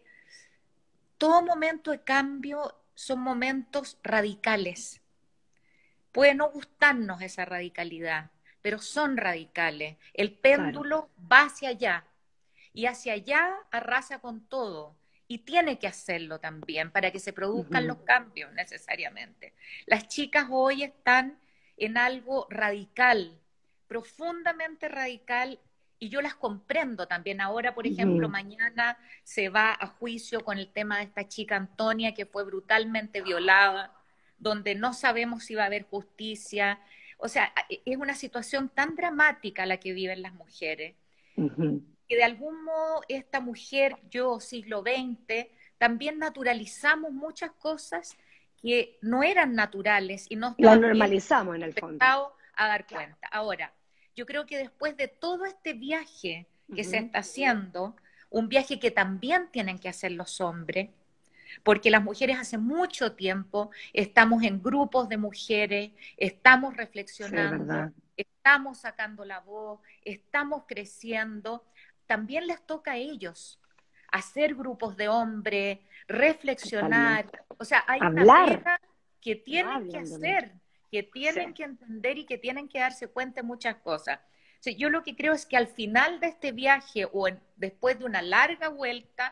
[SPEAKER 2] todo momento de cambio son momentos radicales. Puede no gustarnos esa radicalidad, pero son radicales. El péndulo claro. va hacia allá y hacia allá arrasa con todo. Y tiene que hacerlo también para que se produzcan uh-huh. los cambios necesariamente. Las chicas hoy están en algo radical, profundamente radical, y yo las comprendo también. Ahora, por ejemplo, uh-huh. mañana se va a juicio con el tema de esta chica Antonia, que fue brutalmente violada, donde no sabemos si va a haber justicia. O sea, es una situación tan dramática la que viven las mujeres, uh-huh. que de algún modo esta mujer, yo, siglo veinte, también naturalizamos muchas cosas que no eran naturales y no
[SPEAKER 3] estaban las normalizamos en el fondo
[SPEAKER 2] a dar cuenta. Ahora, yo creo que después de todo este viaje que uh-huh. se está haciendo, un viaje que también tienen que hacer los hombres, porque las mujeres hace mucho tiempo estamos en grupos de mujeres, estamos reflexionando, sí, estamos sacando la voz, estamos creciendo, también les toca a ellos hacer grupos de hombres, reflexionar, totalmente. O sea, hay
[SPEAKER 3] hablar.
[SPEAKER 2] Una pega que tienen que hacer, que tienen sí. que entender y que tienen que darse cuenta de muchas cosas. O sea, yo lo que creo es que al final de este viaje o en, después de una larga vuelta,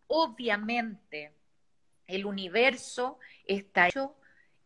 [SPEAKER 2] obviamente el universo está hecho,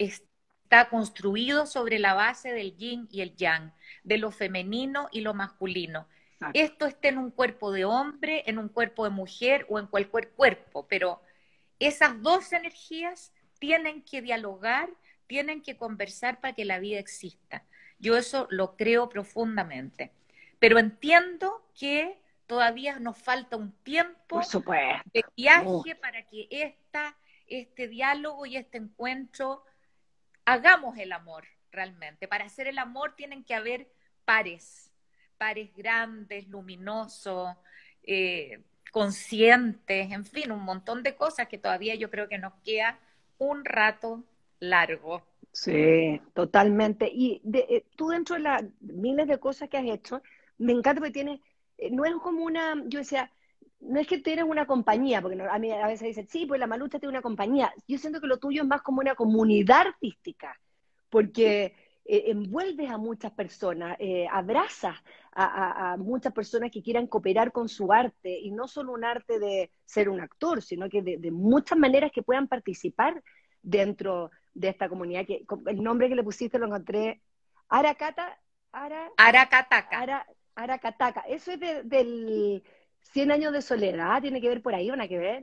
[SPEAKER 2] está construido sobre la base del yin y el yang, de lo femenino y lo masculino. Exacto. Esto está en un cuerpo de hombre, en un cuerpo de mujer o en cualquier cuerpo, pero esas dos energías tienen que dialogar, tienen que conversar para que la vida exista. Yo eso lo creo profundamente. Pero entiendo que todavía nos falta un tiempo de viaje oh. para que esta, este diálogo y este encuentro hagamos el amor realmente. Para hacer el amor tienen que haber pares, pares grandes, luminosos, eh, conscientes, en fin, un montón de cosas que todavía yo creo que nos queda un rato largo.
[SPEAKER 3] Sí, totalmente. Y de, eh, tú dentro de las miles de cosas que has hecho, me encanta porque tienes, eh, no es como una, yo decía, no es que tienes una compañía, porque no, a mí a veces dicen, sí, pues la Malucha tiene una compañía. Yo siento que lo tuyo es más como una comunidad artística, porque eh, envuelves a muchas personas, eh, abrazas a, a, a muchas personas que quieran cooperar con su arte, y no solo un arte de ser un actor, sino que de, de muchas maneras que puedan participar dentro de esta comunidad, que el nombre que le pusiste lo encontré, Aracata, Ara,
[SPEAKER 2] Aracataca.
[SPEAKER 3] Ara, Aracataca, eso es de, del cien años de soledad, ¿tiene que ver por ahí o nada que ver?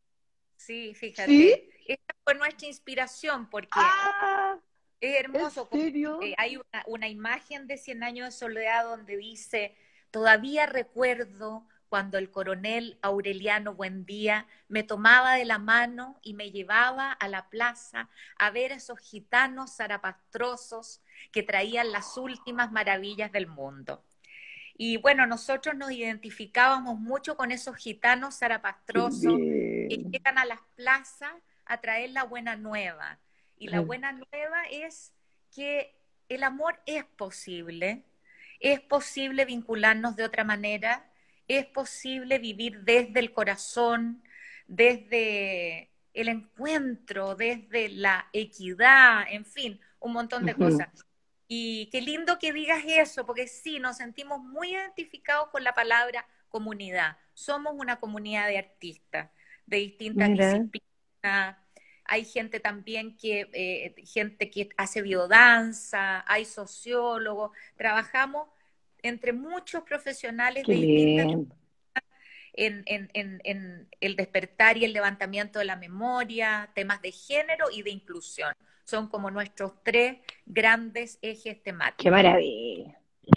[SPEAKER 2] Sí, fíjate,
[SPEAKER 3] ¿sí?
[SPEAKER 2] Esta fue nuestra inspiración, porque
[SPEAKER 3] ah,
[SPEAKER 2] es hermoso.
[SPEAKER 3] ¿en serio?
[SPEAKER 2] Eh, hay una, una imagen de cien años de soledad donde dice, todavía recuerdo cuando el coronel Aureliano Buendía me tomaba de la mano y me llevaba a la plaza a ver a esos gitanos zarapastrosos que traían las últimas maravillas del mundo. Y bueno, nosotros nos identificábamos mucho con esos gitanos zarapastrosos que llegan a las plazas a traer la buena nueva. Y la buena nueva es que el amor es posible, es posible vincularnos de otra manera, es posible vivir desde el corazón, desde el encuentro, desde la equidad, en fin, un montón de uh-huh. cosas. Y qué lindo que digas eso, porque sí, nos sentimos muy identificados con la palabra comunidad. Somos una comunidad de artistas, de distintas
[SPEAKER 3] Mira.
[SPEAKER 2] disciplinas, hay gente también que, eh, gente que hace biodanza, hay sociólogos, trabajamos entre muchos profesionales
[SPEAKER 3] Qué
[SPEAKER 2] de distintas
[SPEAKER 3] lindo.
[SPEAKER 2] en, en, en, en el despertar y el levantamiento de la memoria, temas de género y de inclusión. Son como nuestros tres grandes ejes
[SPEAKER 3] Qué
[SPEAKER 2] temáticos.
[SPEAKER 3] maravilla.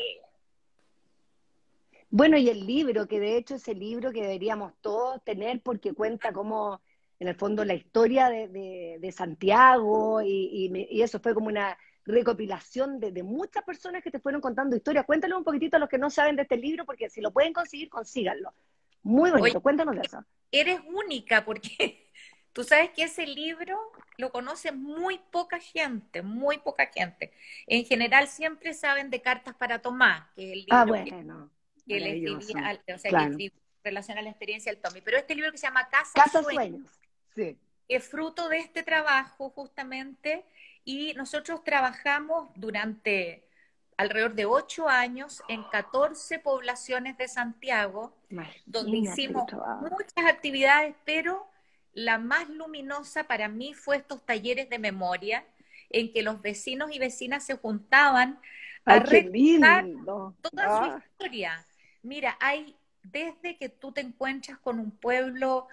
[SPEAKER 3] Bueno, y el libro, que de hecho es el libro que deberíamos todos tener porque cuenta como, en el fondo, la historia de, de- de Santiago y, y me- y eso fue como una recopilación de, de muchas personas que te fueron contando historias. Cuéntanos un poquitito a los que no saben de este libro porque si lo pueden conseguir, consíganlo. Muy
[SPEAKER 2] Oye,
[SPEAKER 3] bonito, cuéntanos de eso.
[SPEAKER 2] eres única porque tú sabes que ese libro lo conoce muy poca gente, muy poca gente. En general siempre saben de Cartas para Tomás, que es el
[SPEAKER 3] Ah,
[SPEAKER 2] libro que,
[SPEAKER 3] bueno,
[SPEAKER 2] que le escribía,
[SPEAKER 3] maravilloso,
[SPEAKER 2] al- o sea, que
[SPEAKER 3] claro.
[SPEAKER 2] escribí en relación a la experiencia del Tommy. Pero este libro que se llama Casa
[SPEAKER 3] Casa
[SPEAKER 2] Sueño
[SPEAKER 3] Sueños, sí.
[SPEAKER 2] es fruto de este trabajo justamente y nosotros trabajamos durante alrededor de ocho años en catorce poblaciones de Santiago, donde
[SPEAKER 3] Imagínate qué
[SPEAKER 2] hicimos
[SPEAKER 3] trabajo.
[SPEAKER 2] muchas actividades, pero la más luminosa para mí fue estos talleres de memoria en que los vecinos y vecinas se juntaban a
[SPEAKER 3] Ay, qué
[SPEAKER 2] recordar
[SPEAKER 3] lindo.
[SPEAKER 2] toda su
[SPEAKER 3] Ah,
[SPEAKER 2] historia. Mira, hay desde que tú te encuentras con un pueblo,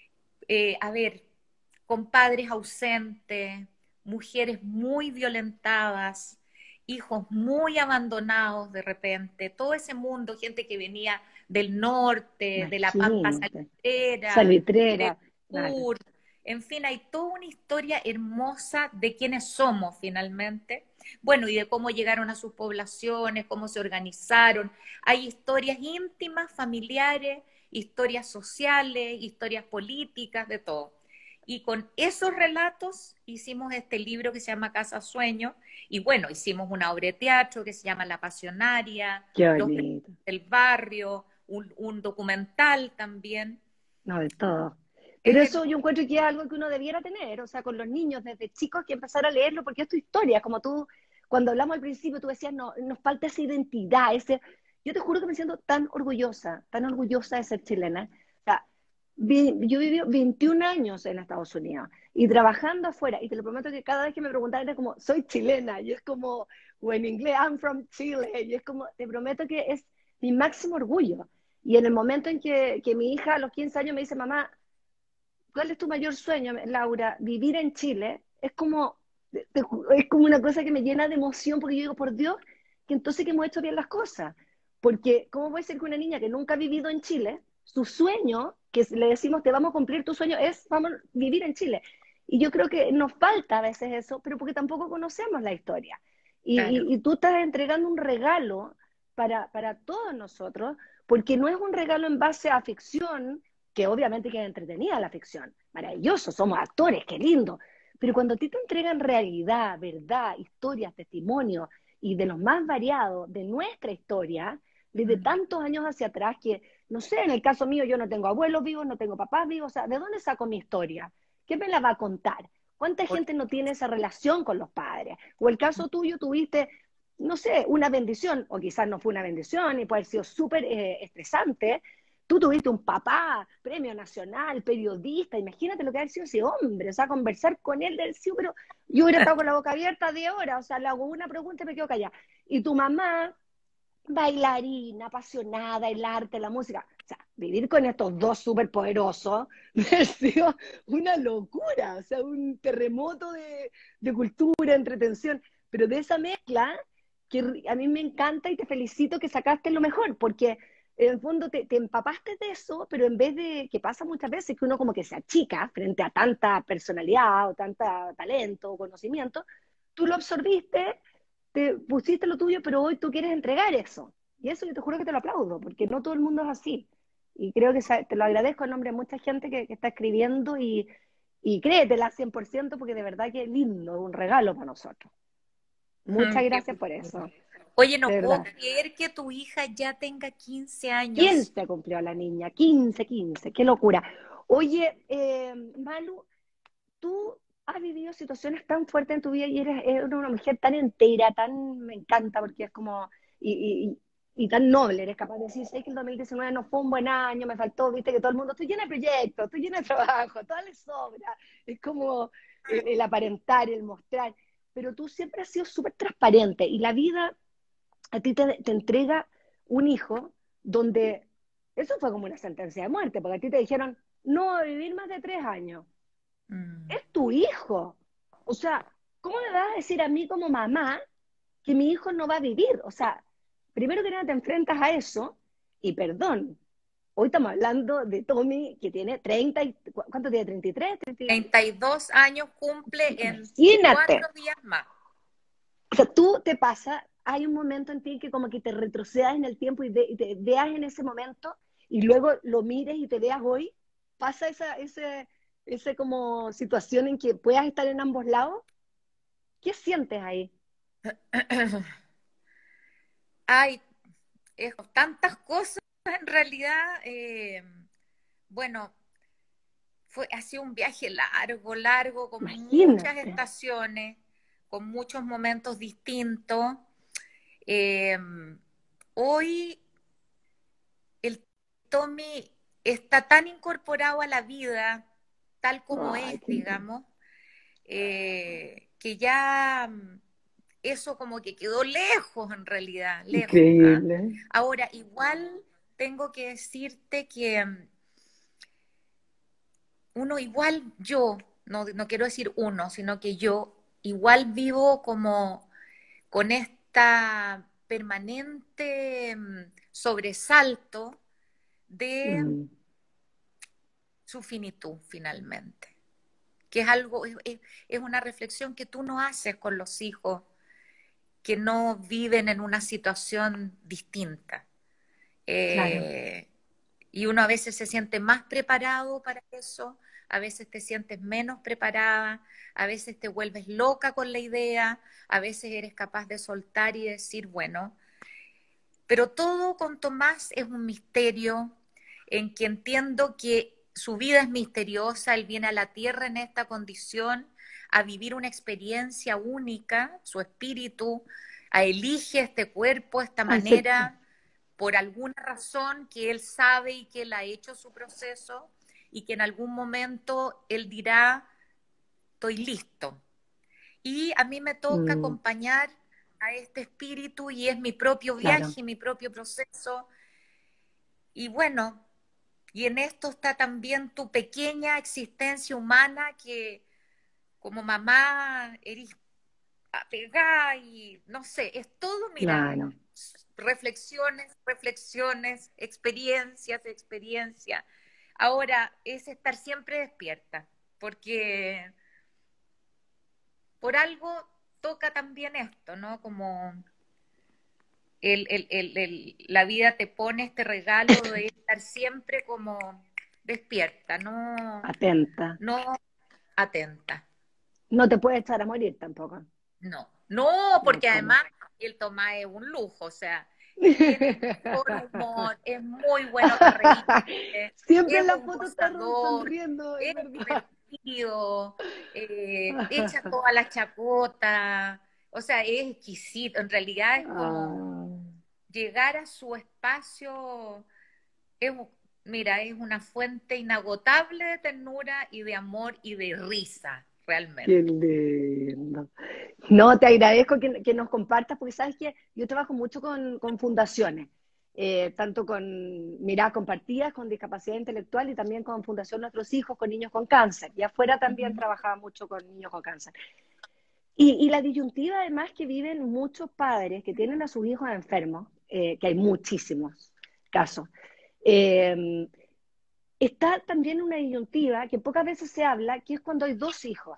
[SPEAKER 2] eh, a ver, con padres ausentes, mujeres muy violentadas, hijos muy abandonados de repente, todo ese mundo, gente que venía del norte, de la Pampa
[SPEAKER 3] imagínate.
[SPEAKER 2] Salitrera, del
[SPEAKER 3] Salitrera, claro.
[SPEAKER 2] sur, en fin, hay toda una historia hermosa de quiénes somos finalmente, bueno, y de cómo llegaron a sus poblaciones, cómo se organizaron. Hay historias íntimas, familiares, historias sociales, historias políticas, de todo. Y con esos relatos hicimos este libro que se llama Casa Sueño. Y bueno, hicimos una obra de teatro que se llama La Pasionaria,
[SPEAKER 3] Qué
[SPEAKER 2] Los
[SPEAKER 3] bonito.
[SPEAKER 2] Presidentes del Barrio, un, un documental también.
[SPEAKER 3] No, de todo. Pero
[SPEAKER 2] Es
[SPEAKER 3] eso
[SPEAKER 2] hermoso.
[SPEAKER 3] yo encuentro que es algo que uno debiera tener, o sea, con los niños desde chicos que empezar a leerlo, porque es tu historia, como tú, cuando hablamos al principio, tú decías, no, nos falta esa identidad, ese... Yo te juro que me siento tan orgullosa, tan orgullosa de ser chilena. O sea, vi- yo viví veintiún años en Estados Unidos y trabajando afuera, y te lo prometo que cada vez que me preguntaban era como, soy chilena, y es como, o en inglés, I'm from Chile, y es como, te prometo que es mi máximo orgullo. Y en el momento en que, que mi hija a los quince años me dice, mamá, ¿cuál es tu mayor sueño, Laura? Vivir en Chile. Es como, te- te ju- es como una cosa que me llena de emoción porque yo digo, por Dios, que entonces que hemos hecho bien las cosas. Porque, ¿cómo puede ser que una niña que nunca ha vivido en Chile, su sueño, que le decimos, te vamos a cumplir tu sueño, es vamos a vivir en Chile? Y yo creo que nos falta a veces eso, pero porque tampoco conocemos la historia. Y,
[SPEAKER 2] Claro.
[SPEAKER 3] y- y tú estás entregando un regalo para, para todos nosotros, porque no es un regalo en base a ficción, que obviamente que es entretenida la ficción, maravilloso, somos actores, qué lindo, pero cuando a ti te entregan realidad, verdad, historias, testimonios, y de los más variados de nuestra historia, desde
[SPEAKER 2] Mm.
[SPEAKER 3] tantos años hacia atrás, que, no sé, en el caso mío yo no tengo abuelos vivos, no tengo papás vivos, o sea, ¿de dónde saco mi historia? ¿Qué me la va a contar? ¿Cuánta
[SPEAKER 2] Por-
[SPEAKER 3] gente no tiene esa relación con los padres? O el caso tuyo, tuviste, no sé, una bendición, o quizás no fue una bendición y puede haber sido súper eh, estresante. Tú tuviste un papá, premio nacional, periodista, imagínate lo que ha sido ese hombre, o sea, conversar con él del sí, pero yo hubiera estado con la boca abierta diez horas, o sea, le hago una pregunta y me quedo callada. Y tu mamá, bailarina, apasionada, el arte, la música. O sea, vivir con estos dos superpoderosos me ha sido una locura, o sea, un terremoto de, de cultura, entretención, pero de esa mezcla que a mí me encanta y te felicito que sacaste lo mejor, porque en el fondo te, te empapaste de eso, pero en vez de, que pasa muchas veces, que uno como que se achica frente a tanta personalidad o tanta talento o conocimiento, tú lo absorbiste, te pusiste lo tuyo, pero hoy tú quieres entregar eso. Y eso yo te juro que te lo aplaudo, porque no todo el mundo es así. Y creo que te lo agradezco en nombre de mucha gente que, que está escribiendo y, y créetela cien por ciento porque de verdad que es lindo, un regalo para nosotros. Muchas
[SPEAKER 2] Ujú, qué
[SPEAKER 3] gracias por
[SPEAKER 2] bonito.
[SPEAKER 3] eso,
[SPEAKER 2] Oye,
[SPEAKER 3] de
[SPEAKER 2] no puedo
[SPEAKER 3] verdad.
[SPEAKER 2] creer que tu hija ya tenga quince años.
[SPEAKER 3] quince cumplió la niña, quince quince qué locura. Oye, eh, Malu, tú has vivido situaciones tan fuertes en tu vida y eres, eres una mujer tan entera, tan, me encanta porque es como, y, y, y tan noble, eres capaz de decir, sé que el dos mil diecinueve no fue un buen año, me faltó, viste que todo el mundo, estoy llena de proyectos, estoy llena de trabajo, todo le sobra, es como, el, el aparentar, el mostrar, pero tú siempre has sido súper transparente y la vida a ti te, te entrega un hijo donde eso fue como una sentencia de muerte, porque a ti te dijeron, no va a vivir más de tres años.
[SPEAKER 2] Mm.
[SPEAKER 3] Es tu hijo. O sea, ¿cómo me vas a decir a mí como mamá que mi hijo no va a vivir? O sea, primero que nada te enfrentas a eso, y perdón, hoy estamos hablando de Tommy que tiene treinta, y, ¿cuánto tiene? ¿treinta y tres? treinta,
[SPEAKER 2] treinta y dos años cumple en
[SPEAKER 3] imagínate.
[SPEAKER 2] cuatro días más.
[SPEAKER 3] O sea, tú te pasa, hay un momento en ti que como que te retrocedas en el tiempo y, ve, y te veas en ese momento y luego lo mires y te veas hoy, pasa esa ese, ese como situación en que puedas estar en ambos lados. ¿Qué sientes ahí?
[SPEAKER 2] Hay es, tantas cosas en realidad. Eh, bueno, fue, ha sido un viaje largo, largo, con muchas
[SPEAKER 3] Imagínate.
[SPEAKER 2] estaciones, con muchos momentos distintos. Eh, Hoy el Tommy está tan incorporado a la vida, tal como
[SPEAKER 3] Ay,
[SPEAKER 2] es,
[SPEAKER 3] qué lindo.
[SPEAKER 2] digamos, eh, que ya mm, eso como que quedó lejos en realidad, lejos. ¿Ah?
[SPEAKER 3] Increíble.
[SPEAKER 2] Ahora, igual tengo que decirte que mm, uno igual, yo, no, no quiero decir uno, sino que yo igual vivo como con esta permanente mm, sobresalto de
[SPEAKER 3] Mm,
[SPEAKER 2] su finitud finalmente, que es algo, es, es una reflexión que tú no haces con los hijos que no viven en una situación distinta.
[SPEAKER 3] claro.
[SPEAKER 2] Eh, y uno a veces se siente más preparado para eso, a veces te sientes menos preparada, a veces te vuelves loca con la idea, a veces eres capaz de soltar y decir, bueno, pero todo con Tomás es un misterio en que entiendo que su vida es misteriosa, él viene a la tierra en esta condición a vivir una experiencia única, su espíritu a elige este cuerpo, esta
[SPEAKER 3] Acepto.
[SPEAKER 2] manera, por alguna razón que él sabe y que él ha hecho su proceso y que en algún momento él dirá, estoy listo. Y a mí me toca
[SPEAKER 3] Mm,
[SPEAKER 2] acompañar a este espíritu y es mi propio
[SPEAKER 3] claro.
[SPEAKER 2] viaje, mi propio proceso. Y bueno, y en esto está también tu pequeña existencia humana que como mamá eres apegada y no sé, es todo, mira,
[SPEAKER 3] Claro.
[SPEAKER 2] reflexiones, reflexiones, experiencias, experiencias. Ahora es estar siempre despierta, porque por algo toca también esto, ¿no? Como el, el, el, el, la vida te pone este regalo de estar siempre como despierta, no,
[SPEAKER 3] Atenta.
[SPEAKER 2] no atenta.
[SPEAKER 3] No te puedes echar a morir tampoco.
[SPEAKER 2] No, no,
[SPEAKER 3] No hay
[SPEAKER 2] porque
[SPEAKER 3] cómo.
[SPEAKER 2] además el Tomás es un lujo, o sea, tiene el mejor humor, es muy bueno para reír,
[SPEAKER 3] Siempre
[SPEAKER 2] es
[SPEAKER 3] en la
[SPEAKER 2] un
[SPEAKER 3] foto está
[SPEAKER 2] gozador,
[SPEAKER 3] sonriendo, es
[SPEAKER 2] es
[SPEAKER 3] verdad.
[SPEAKER 2] divertido, eh, echa toda la chacota, o sea, es exquisito, en realidad es como
[SPEAKER 3] Ah,
[SPEAKER 2] llegar a su espacio, es, mira, es una fuente inagotable de ternura y de amor y de risa,
[SPEAKER 3] qué
[SPEAKER 2] realmente.
[SPEAKER 3] lindo. No, te agradezco que, que nos compartas, porque sabes que yo trabajo mucho con, con fundaciones, eh, tanto con miradas compartidas, con discapacidad intelectual y también con Fundación Nuestros Hijos, con niños con cáncer. Y afuera también
[SPEAKER 2] Ujú.
[SPEAKER 3] trabajaba mucho con niños con cáncer. Y, y la disyuntiva además que viven muchos padres que tienen a sus hijos enfermos, eh, que hay muchísimos casos, eh, está también una disyuntiva que pocas veces se habla, que es cuando hay dos hijos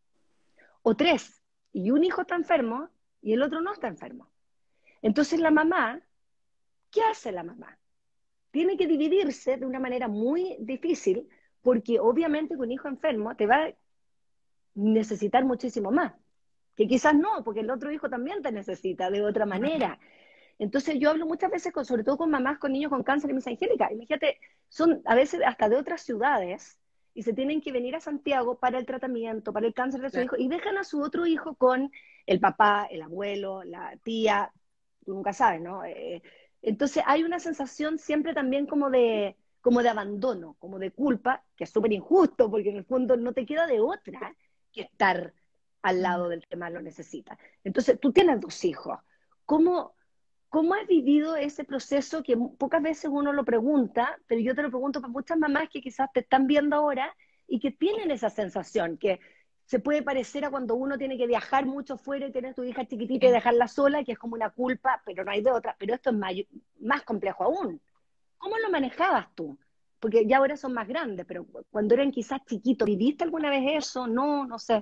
[SPEAKER 3] o tres, y un hijo está enfermo y el otro no está enfermo. Entonces la mamá, ¿qué hace la mamá? Tiene que dividirse de una manera muy difícil, porque obviamente con un hijo enfermo te va a necesitar muchísimo más, que quizás no, porque el otro hijo también te necesita de otra manera. Entonces yo hablo muchas veces, con, sobre todo con mamás con niños con cáncer, y me dice, Angélica, imagínate, son a veces hasta de otras ciudades y se tienen que venir a Santiago para el tratamiento, para el cáncer de su
[SPEAKER 2] Claro.
[SPEAKER 3] hijo, y dejan a su otro hijo con el papá, el abuelo, la tía, tú nunca sabes, ¿no? Eh, entonces hay una sensación siempre también como de, como de abandono, como de culpa, que es súper injusto, porque en el fondo no te queda de otra que estar al lado del que más lo necesita. Entonces, tú tienes dos hijos. ¿Cómo, cómo has vivido ese proceso que pocas veces uno lo pregunta, pero yo te lo pregunto para muchas mamás que quizás te están viendo ahora y que tienen esa sensación, que se puede parecer a cuando uno tiene que viajar mucho fuera y tener tu hija chiquitita y dejarla sola, que es como una culpa, pero no hay de otra. Pero esto es más, más complejo aún. ¿Cómo lo manejabas tú? Porque ya ahora son más grandes, pero cuando eran quizás chiquitos, ¿viviste alguna vez eso? No, no sé.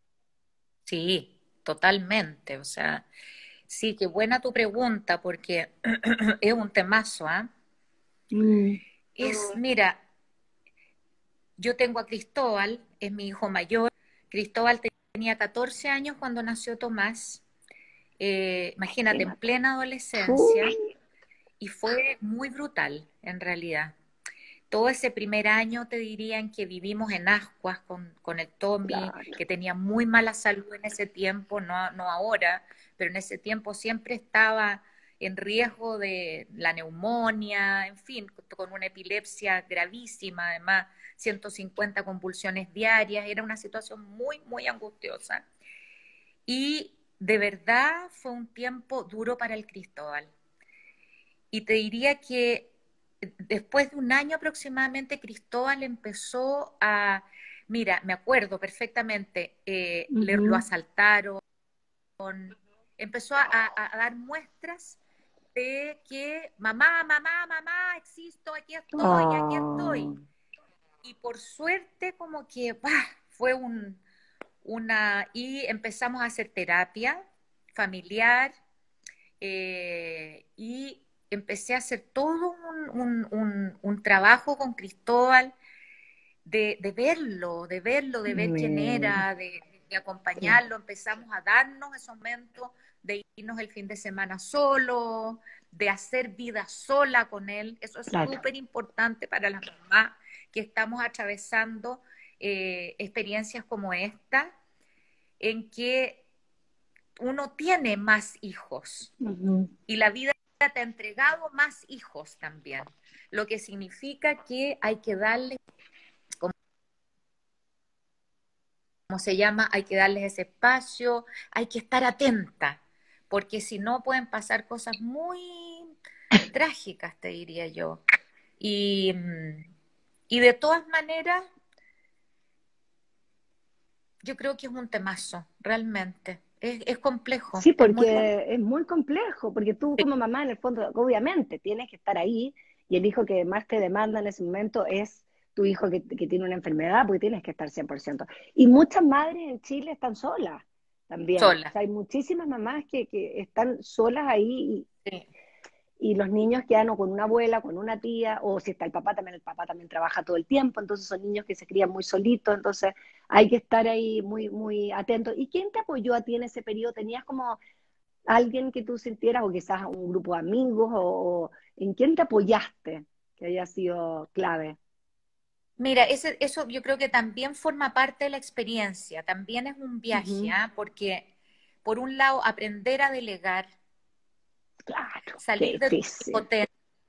[SPEAKER 2] Sí, totalmente. O sea, sí, qué buena tu pregunta, porque es un temazo, ¿ah?
[SPEAKER 3] Mm.
[SPEAKER 2] Es, mira, yo tengo a Cristóbal, es mi hijo mayor. Cristóbal tenía catorce años cuando nació Tomás. Eh, imagínate, en
[SPEAKER 3] Imagínate.
[SPEAKER 2] plena
[SPEAKER 3] Uh,
[SPEAKER 2] adolescencia, y fue muy brutal, en realidad. Todo ese primer año te dirían que vivimos en ascuas con, con el Tommy,
[SPEAKER 3] claro.
[SPEAKER 2] que tenía muy mala salud en ese tiempo, no, no ahora, pero en ese tiempo siempre estaba en riesgo de la neumonía, en fin, con una epilepsia gravísima, además ciento cincuenta convulsiones diarias, era una situación muy, muy angustiosa. Y de verdad fue un tiempo duro para el Cristóbal. Y te diría que después de un año aproximadamente, Cristóbal empezó a, mira, me acuerdo perfectamente, eh, le, lo
[SPEAKER 3] Uh-huh.
[SPEAKER 2] asaltaron, empezó a, a, a, dar muestras de que mamá, mamá, mamá, existo, aquí estoy, aquí estoy.
[SPEAKER 3] Oh.
[SPEAKER 2] Y por suerte como que bah, fue un, una, y empezamos a hacer terapia familiar, eh, y empecé a hacer todo un, un, un, un trabajo con Cristóbal de, de, verlo, de verlo, de ver quién
[SPEAKER 3] Mira.
[SPEAKER 2] era, de, de
[SPEAKER 3] Sí.
[SPEAKER 2] acompañarlo. Empezamos a darnos esos momentos de irnos el fin de semana solo, de hacer vida sola con él. Eso es
[SPEAKER 3] Claro.
[SPEAKER 2] súper importante para las mamás que estamos atravesando eh, experiencias como esta, en que uno tiene más hijos.
[SPEAKER 3] Uh-huh.
[SPEAKER 2] Y la vida te ha entregado más hijos también, lo que significa que hay que darles, como se llama, hay que darles ese espacio, hay que estar atenta, porque si no pueden pasar cosas muy trágicas, te diría yo. Y, y de todas maneras, yo creo que es un temazo, realmente. Es, es complejo,
[SPEAKER 3] Sí,
[SPEAKER 2] es muy complejo.
[SPEAKER 3] porque es muy complejo, porque tú como mamá en el fondo, obviamente, tienes que estar ahí y el hijo que más te demanda en ese momento es tu hijo que, que tiene una enfermedad, porque tienes que estar cien por ciento. Y muchas madres en Chile están solas también. O
[SPEAKER 2] Sola.
[SPEAKER 3] sea, hay muchísimas mamás que, que están solas ahí
[SPEAKER 2] Sí.
[SPEAKER 3] y los niños quedan o con una abuela, con una tía, o si está el papá, también el papá también trabaja todo el tiempo, entonces son niños que se crían muy solitos, entonces hay que estar ahí muy, muy atentos. ¿Y quién te apoyó a ti en ese periodo? ¿Tenías como alguien que tú sintieras, o quizás un grupo de amigos, o, o en quién te apoyaste que haya sido clave?
[SPEAKER 2] Mira, ese, eso yo creo que también forma parte de la experiencia, también es un viaje,
[SPEAKER 3] Ujú.
[SPEAKER 2] ¿ah? Porque por un lado aprender a delegar,
[SPEAKER 3] Claro, qué
[SPEAKER 2] salir de tu
[SPEAKER 3] difícil.
[SPEAKER 2] omnipotencia,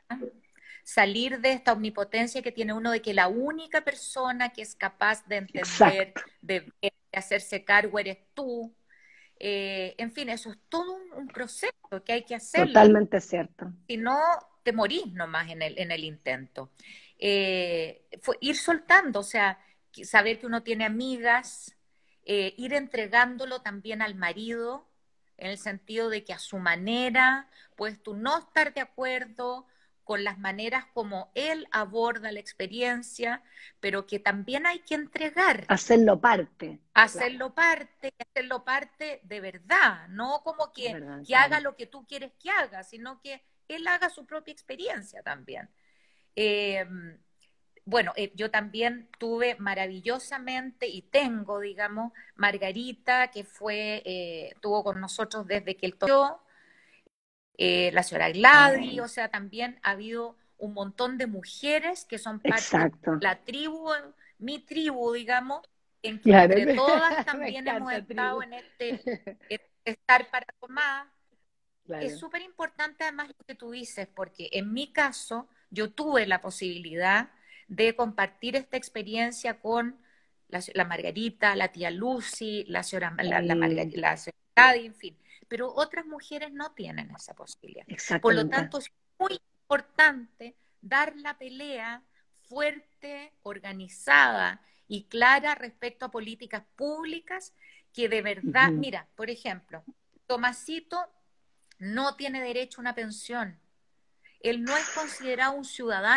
[SPEAKER 2] salir de esta omnipotencia que tiene uno de que la única persona que es capaz de entender,
[SPEAKER 3] Exacto,
[SPEAKER 2] de ver, de hacerse cargo eres tú. Eh, en fin, eso es todo un, un proceso que hay que hacerlo,
[SPEAKER 3] totalmente cierto.
[SPEAKER 2] si no te morís nomás en el, en el intento. Eh, fue ir soltando, o sea, saber que uno tiene amigas, eh, ir entregándolo también al marido, en el sentido de que a su manera, puedes tú no estar de acuerdo con las maneras como él aborda la experiencia, pero que también hay que entregar,
[SPEAKER 3] Hacerlo parte, claro,
[SPEAKER 2] hacerlo parte, hacerlo parte de verdad, no como
[SPEAKER 3] es
[SPEAKER 2] que,
[SPEAKER 3] verdad.
[SPEAKER 2] que haga lo que tú quieres que haga, sino que él haga su propia experiencia también. Eh, bueno, eh, yo también tuve maravillosamente y tengo, digamos, Margarita, que fue, eh, estuvo con nosotros desde que él tosió, eh, la señora Gladys,
[SPEAKER 3] Oh,
[SPEAKER 2] o sea, también ha habido un montón de mujeres que son parte de
[SPEAKER 3] exacto,
[SPEAKER 2] la tribu, mi tribu, digamos, en que
[SPEAKER 3] claro,
[SPEAKER 2] entre todas
[SPEAKER 3] me
[SPEAKER 2] también hemos
[SPEAKER 3] encanta
[SPEAKER 2] estado
[SPEAKER 3] tribu.
[SPEAKER 2] en este, en este estar para tomar. Es
[SPEAKER 3] Claro.
[SPEAKER 2] súper importante además lo que tú dices, porque en mi caso yo tuve la posibilidad de compartir esta experiencia con la, la Margarita, la tía Lucy, la señora, la, la, Margar,
[SPEAKER 3] Sí,
[SPEAKER 2] la señora Gladys, en fin. Pero otras mujeres no tienen esa posibilidad. Por lo
[SPEAKER 3] exactamente.
[SPEAKER 2] tanto, es muy importante dar la pelea fuerte, organizada y clara respecto a políticas públicas que de verdad,
[SPEAKER 3] Ujú.
[SPEAKER 2] mira, por ejemplo, Tomasito no tiene derecho a una pensión. Él no es considerado un ciudadano.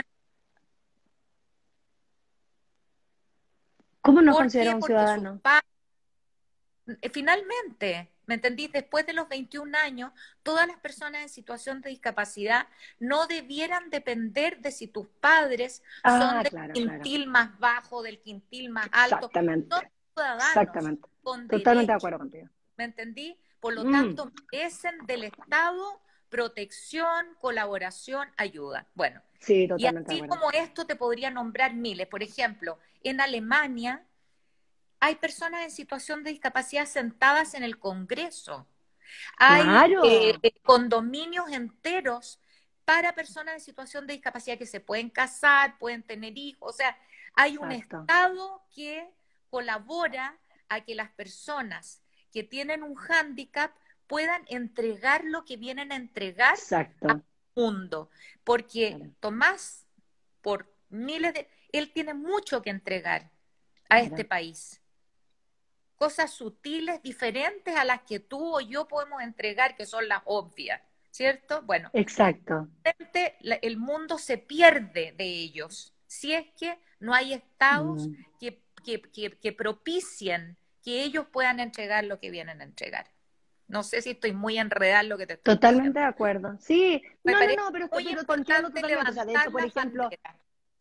[SPEAKER 3] ¿Cómo no es
[SPEAKER 2] ¿Por qué?
[SPEAKER 3] considerado un
[SPEAKER 2] Porque sus
[SPEAKER 3] ciudadano?
[SPEAKER 2] padres, finalmente, ¿me entendí? Después de los veintiún años, todas las personas en situación de discapacidad no debieran depender de si tus padres son
[SPEAKER 3] Ah,
[SPEAKER 2] del
[SPEAKER 3] claro, claro.
[SPEAKER 2] quintil más bajo, del quintil más alto. Son
[SPEAKER 3] Exactamente,
[SPEAKER 2] ciudadanos
[SPEAKER 3] exactamente.
[SPEAKER 2] con
[SPEAKER 3] Totalmente de
[SPEAKER 2] derechos,
[SPEAKER 3] acuerdo contigo.
[SPEAKER 2] ¿me entendí? Por lo
[SPEAKER 3] Mm,
[SPEAKER 2] tanto, merecen del Estado protección, colaboración, ayuda. Bueno,
[SPEAKER 3] sí,
[SPEAKER 2] y
[SPEAKER 3] totalmente de
[SPEAKER 2] así
[SPEAKER 3] acuerdo.
[SPEAKER 2] como esto te podría nombrar miles. Por ejemplo, en Alemania hay personas en situación de discapacidad sentadas en el Congreso. Hay eh,
[SPEAKER 3] Claro,
[SPEAKER 2] condominios enteros para personas en situación de discapacidad que se pueden casar, pueden tener hijos. O sea, hay un
[SPEAKER 3] exacto,
[SPEAKER 2] Estado que colabora a que las personas que tienen un hándicap puedan entregar lo que vienen a entregar al
[SPEAKER 3] exacto.
[SPEAKER 2] mundo. Porque
[SPEAKER 3] Claro,
[SPEAKER 2] Tomás, por miles de... Él tiene mucho que entregar a este
[SPEAKER 3] claro.
[SPEAKER 2] país. Cosas sutiles, diferentes a las que tú o yo podemos entregar, que son las obvias, ¿cierto? Bueno,
[SPEAKER 3] Exacto.
[SPEAKER 2] el mundo se pierde de ellos si es que no hay estados
[SPEAKER 3] Mm,
[SPEAKER 2] que, que, que, que propicien que ellos puedan entregar lo que vienen a entregar. No sé si estoy muy enredada en lo que te estoy
[SPEAKER 3] totalmente de
[SPEAKER 2] diciendo.
[SPEAKER 3] acuerdo. Sí,
[SPEAKER 2] Me
[SPEAKER 3] no, no,
[SPEAKER 2] parece
[SPEAKER 3] no, pero,
[SPEAKER 2] muy
[SPEAKER 3] pero te entiendo
[SPEAKER 2] importante
[SPEAKER 3] totalmente. O sea, de
[SPEAKER 2] levantar
[SPEAKER 3] hecho, por
[SPEAKER 2] las
[SPEAKER 3] ejemplo,
[SPEAKER 2] banderas.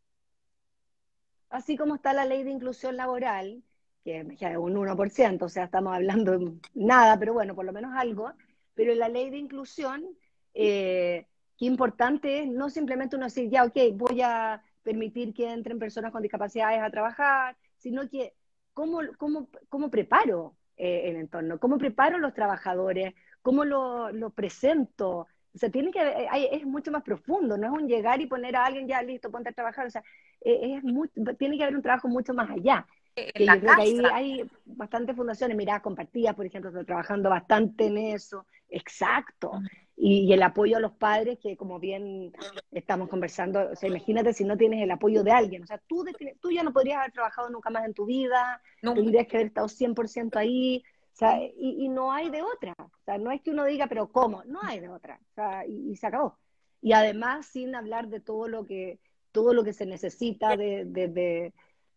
[SPEAKER 3] así como está la ley de inclusión laboral, que ya es un uno por ciento, o sea, estamos hablando de nada, pero bueno, por lo menos algo, pero la ley de inclusión, eh, qué importante es no simplemente uno decir, ya, ok, voy a permitir que entren personas con discapacidades a trabajar, sino que cómo, cómo, cómo preparo eh, el entorno, cómo preparo los trabajadores, cómo lo, lo presento. O sea, tiene que, hay, es mucho más profundo, no es un llegar y poner a alguien ya listo, ponte a trabajar. O sea, eh, es muy, tiene que haber un trabajo mucho más allá,
[SPEAKER 2] En
[SPEAKER 3] que yo
[SPEAKER 2] la
[SPEAKER 3] creo que ahí
[SPEAKER 2] casa.
[SPEAKER 3] hay bastantes fundaciones, miradas compartidas, por ejemplo, estoy trabajando bastante en eso, exacto, y, y el apoyo a los padres, que como bien estamos conversando, o sea, imagínate si no tienes el apoyo de alguien, o sea, tú, tú ya no podrías haber trabajado nunca más en tu vida,
[SPEAKER 2] Nunca.
[SPEAKER 3] tendrías que haber estado cien por ciento ahí, o sea, y, y no hay de otra, o sea, no es que uno diga, pero ¿cómo? No hay de otra, o sea, y, y se acabó. Y además, sin hablar de todo lo que todo lo que se necesita de, de, de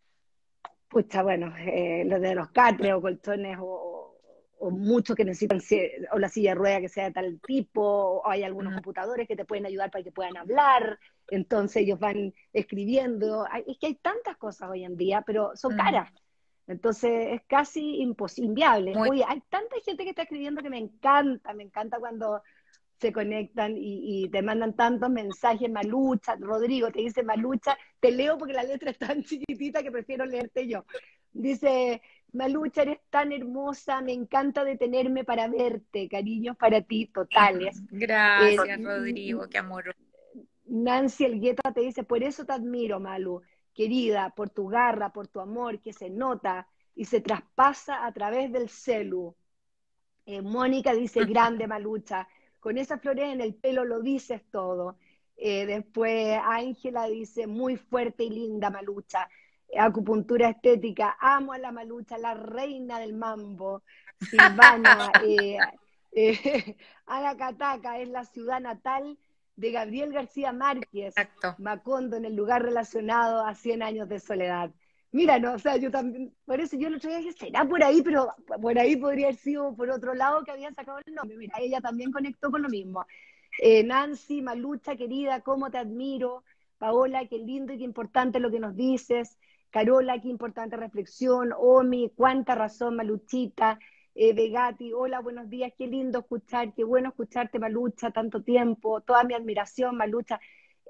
[SPEAKER 3] pucha, bueno, eh, lo de los catres o colchones o, o muchos que necesitan, o la silla de rueda que sea de tal tipo, o hay algunos
[SPEAKER 2] Mm.
[SPEAKER 3] computadores que te pueden ayudar para que puedan hablar, entonces ellos van escribiendo. Hay, es que hay tantas cosas hoy en día, pero son
[SPEAKER 2] Mm.
[SPEAKER 3] caras. Entonces es casi imposible, inviable.
[SPEAKER 2] Muy
[SPEAKER 3] Oye, hay tanta gente que está escribiendo que me encanta, me encanta cuando se conectan y, y te mandan tantos mensajes, Malucha, Rodrigo te dice Malucha, te leo porque la letra es tan chiquitita que prefiero leerte yo. Dice, Malucha, eres tan hermosa, me encanta detenerme para verte, cariños para ti, totales. Eh,
[SPEAKER 2] Gracias, Rodrigo, qué amor.
[SPEAKER 3] Nancy Elgueta te dice, por eso te admiro, Malu, querida, por tu garra, por tu amor, que se nota y se traspasa a través del celu. Eh, Mónica dice, grande Malucha, con esas flores en el pelo lo dices todo. Eh, después Ángela dice, muy fuerte y linda Malucha. Eh, acupuntura estética, amo a la Malucha, la reina del mambo. Silvana, eh, eh, Ana Cataca es la ciudad natal de Gabriel García Márquez,
[SPEAKER 2] Exacto.
[SPEAKER 3] Macondo, en el lugar relacionado a cien años de soledad. Mira, no, o sea, yo también, por eso yo el otro día dije, será por ahí, pero por ahí podría haber sido por otro lado que habían sacado el nombre. Mira, ella también conectó con lo mismo. Eh, Nancy, Malucha, querida, cómo te admiro. Paola, qué lindo y qué importante lo que nos dices. Carola, qué importante reflexión. Omi, cuánta razón, Maluchita. Eh, Vegati, hola, buenos días, qué lindo escuchar, qué bueno escucharte, Malucha, tanto tiempo. Toda mi admiración, Malucha.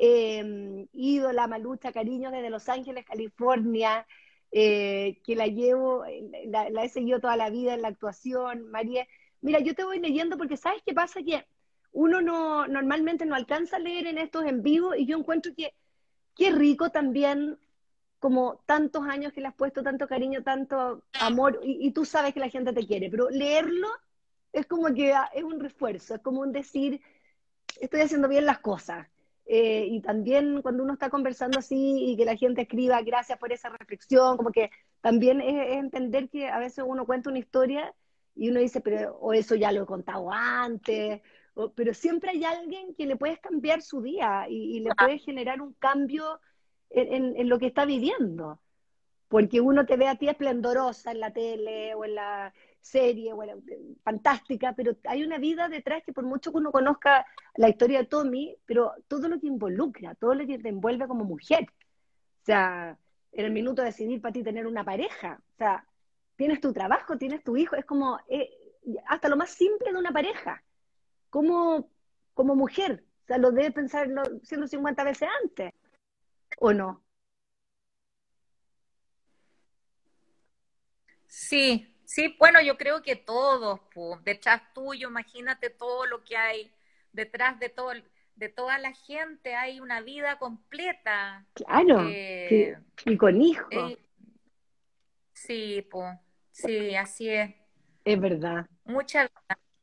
[SPEAKER 3] Eh, ídola, Malucha, cariño desde Los Ángeles, California, eh, que la llevo, la, la, he seguido toda la vida en la actuación. María, mira, yo te voy leyendo porque ¿sabes qué pasa? Que uno no normalmente no alcanza a leer en estos en vivo y yo encuentro que qué rico también como tantos años que le has puesto tanto cariño, tanto amor, y, y tú sabes que la gente te quiere, pero leerlo es como que ah, es un refuerzo, es como un decir, estoy haciendo bien las cosas. Eh, y también cuando uno está conversando así y que la gente escriba gracias por esa reflexión, como que también es, es entender que a veces uno cuenta una historia y uno dice, pero o eso ya lo he contado antes, o- pero siempre hay alguien que le puedes cambiar su día y, y le puedes generar un cambio en, en- en lo que está viviendo. Porque uno te ve a ti esplendorosa en la tele o en la serie, o en la- fantástica, pero hay una vida detrás que por mucho que uno conozca la historia de Tommy, pero todo lo que involucra, todo lo que te envuelve como mujer. O sea, en el minuto de decidir para ti tener una pareja, o sea, tienes tu trabajo, tienes tu hijo, es como eh, hasta lo más simple de una pareja, como, como mujer. O sea, lo debes pensar lo- ciento cincuenta veces antes, ¿o no?
[SPEAKER 2] Sí, sí, bueno, yo creo que todos, po, detrás tuyo, imagínate todo lo que hay detrás de todo, de toda la gente, hay una vida completa.
[SPEAKER 3] Claro,
[SPEAKER 2] Eh,
[SPEAKER 3] que, y con hijos,
[SPEAKER 2] eh, sí, po, sí, así es.
[SPEAKER 3] es verdad.
[SPEAKER 2] Mucha,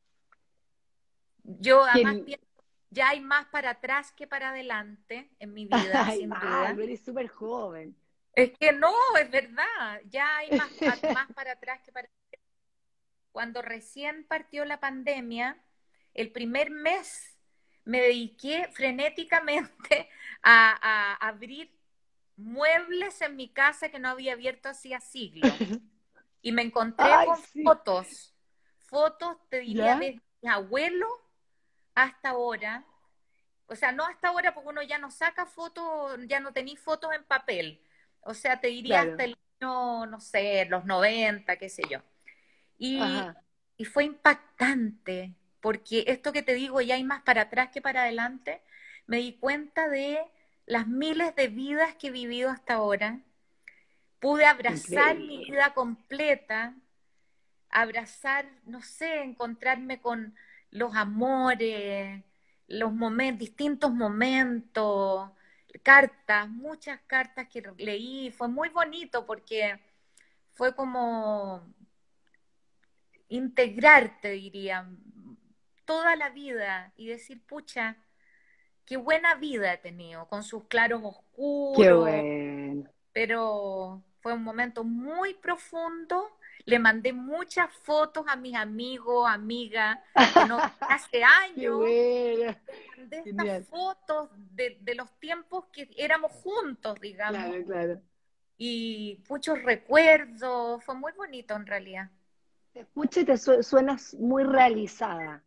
[SPEAKER 2] yo además
[SPEAKER 3] Que,
[SPEAKER 2] pienso, ya hay más para atrás que para adelante en mi vida,
[SPEAKER 3] ay,
[SPEAKER 2] sin
[SPEAKER 3] mal,
[SPEAKER 2] duda.
[SPEAKER 3] eres súper joven.
[SPEAKER 2] Es que no, es verdad, ya hay más, más para atrás que para... Cuando recién partió la pandemia, el primer mes me dediqué frenéticamente a, a abrir muebles en mi casa que no había abierto hacía siglos. Y me encontré
[SPEAKER 3] Ay,
[SPEAKER 2] con
[SPEAKER 3] sí.
[SPEAKER 2] fotos, fotos, te diría,
[SPEAKER 3] ¿Ya?
[SPEAKER 2] desde mi abuelo hasta ahora. O sea, no hasta ahora porque uno ya no saca fotos, ya no tenéis fotos en papel. O sea, te diría hasta
[SPEAKER 3] Claro.
[SPEAKER 2] el año, no sé, los noventa, qué sé yo. Y,
[SPEAKER 3] Ajá.
[SPEAKER 2] y fue impactante, porque esto que te digo, ya hay más para atrás que para adelante, me di cuenta de las miles de vidas que he vivido hasta ahora. Pude abrazar mi
[SPEAKER 3] Increíble.
[SPEAKER 2] vida completa, abrazar, no sé, encontrarme con los amores, los momentos, distintos momentos, cartas, muchas cartas que leí. Fue muy bonito porque fue como integrarte, diría, toda la vida y decir, pucha, qué buena vida he tenido, con sus claros
[SPEAKER 3] Qué
[SPEAKER 2] oscuros,
[SPEAKER 3] bueno.
[SPEAKER 2] pero fue un momento muy profundo. Le mandé muchas fotos a mis amigos, amigas, que no hace
[SPEAKER 3] Qué
[SPEAKER 2] años,
[SPEAKER 3] bueno.
[SPEAKER 2] mandé estas
[SPEAKER 3] Genial.
[SPEAKER 2] fotos de, de los tiempos que éramos juntos, digamos,
[SPEAKER 3] Claro, claro.
[SPEAKER 2] y muchos recuerdos, fue muy bonito en realidad.
[SPEAKER 3] Te escucho y te su- suenas muy realizada.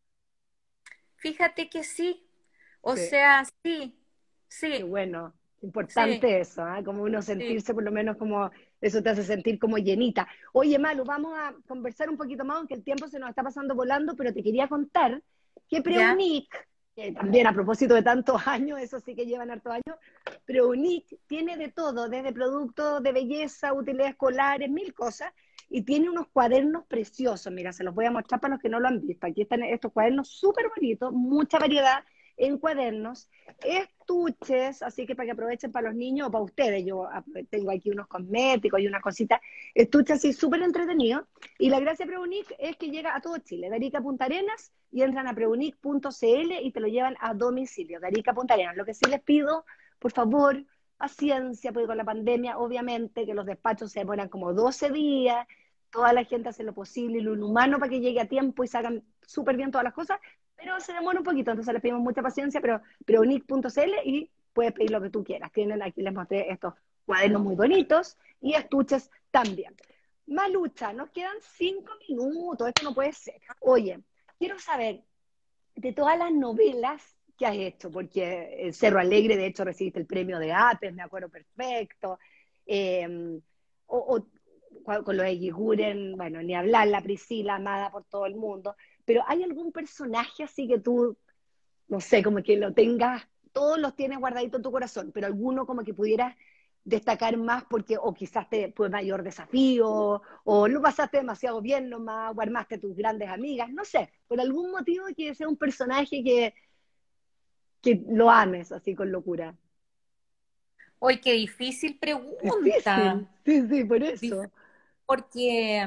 [SPEAKER 2] Fíjate que sí, o
[SPEAKER 3] Sí.
[SPEAKER 2] sea, sí,
[SPEAKER 3] Qué
[SPEAKER 2] sí,
[SPEAKER 3] bueno.
[SPEAKER 2] sí,
[SPEAKER 3] Importante eso, ¿ah? Como uno
[SPEAKER 2] sí,
[SPEAKER 3] sentirse por lo menos como eso te hace sentir como llenita. Oye, Malu, vamos a conversar un poquito más, aunque el tiempo se nos está pasando volando, pero te quería contar que
[SPEAKER 2] ¿ya?
[SPEAKER 3] Preunic, que también a propósito de tantos años, eso sí que llevan hartos años, Preunic tiene de todo, desde productos de belleza, útiles escolares, mil cosas, y tiene unos cuadernos preciosos. Mira, se los voy a mostrar para los que no lo han visto. Aquí están estos cuadernos súper bonitos, mucha variedad en cuadernos, estuches, así que para que aprovechen para los niños o para ustedes. Yo tengo aquí unos cosméticos y unas cositas, estuches así súper entretenidos. Y la gracia de Preunic es que llega a todo Chile, de Arica a Punta Arenas, y entran a preunic punto cl y te lo llevan a domicilio, de Arica a Punta Arenas. Lo que sí les pido, por favor, paciencia, porque con la pandemia, obviamente, que los despachos se demoran como doce días, toda la gente hace lo posible y lo inhumano para que llegue a tiempo y salgan súper bien todas las cosas, pero se demora un poquito, entonces les pedimos mucha paciencia, pero preunic punto cl y puedes pedir lo que tú quieras. Tienen aquí, les mostré estos cuadernos muy bonitos y estuches también. Malucha, nos quedan cinco minutos, esto no puede ser. Oye, quiero saber de todas las novelas que has hecho, porque el Cerro Alegre, de hecho, recibiste el premio de Apes, me acuerdo perfecto, eh, o, o, con lo de Giguren, bueno, ni hablar, la Priscila, amada por todo el mundo, pero ¿hay algún personaje así que tú, no sé, como que lo tengas, todos los tienes guardadito en tu corazón, pero alguno como que pudieras destacar más porque o quizás te fue mayor desafío, o lo pasaste demasiado bien nomás, o armaste tus grandes amigas, no sé, por algún motivo que sea un personaje que, que lo ames así con locura.
[SPEAKER 2] Hoy qué difícil
[SPEAKER 3] Difícil.
[SPEAKER 2] pregunta.
[SPEAKER 3] Sí, sí, por
[SPEAKER 2] Dif-
[SPEAKER 3] eso.
[SPEAKER 2] Porque,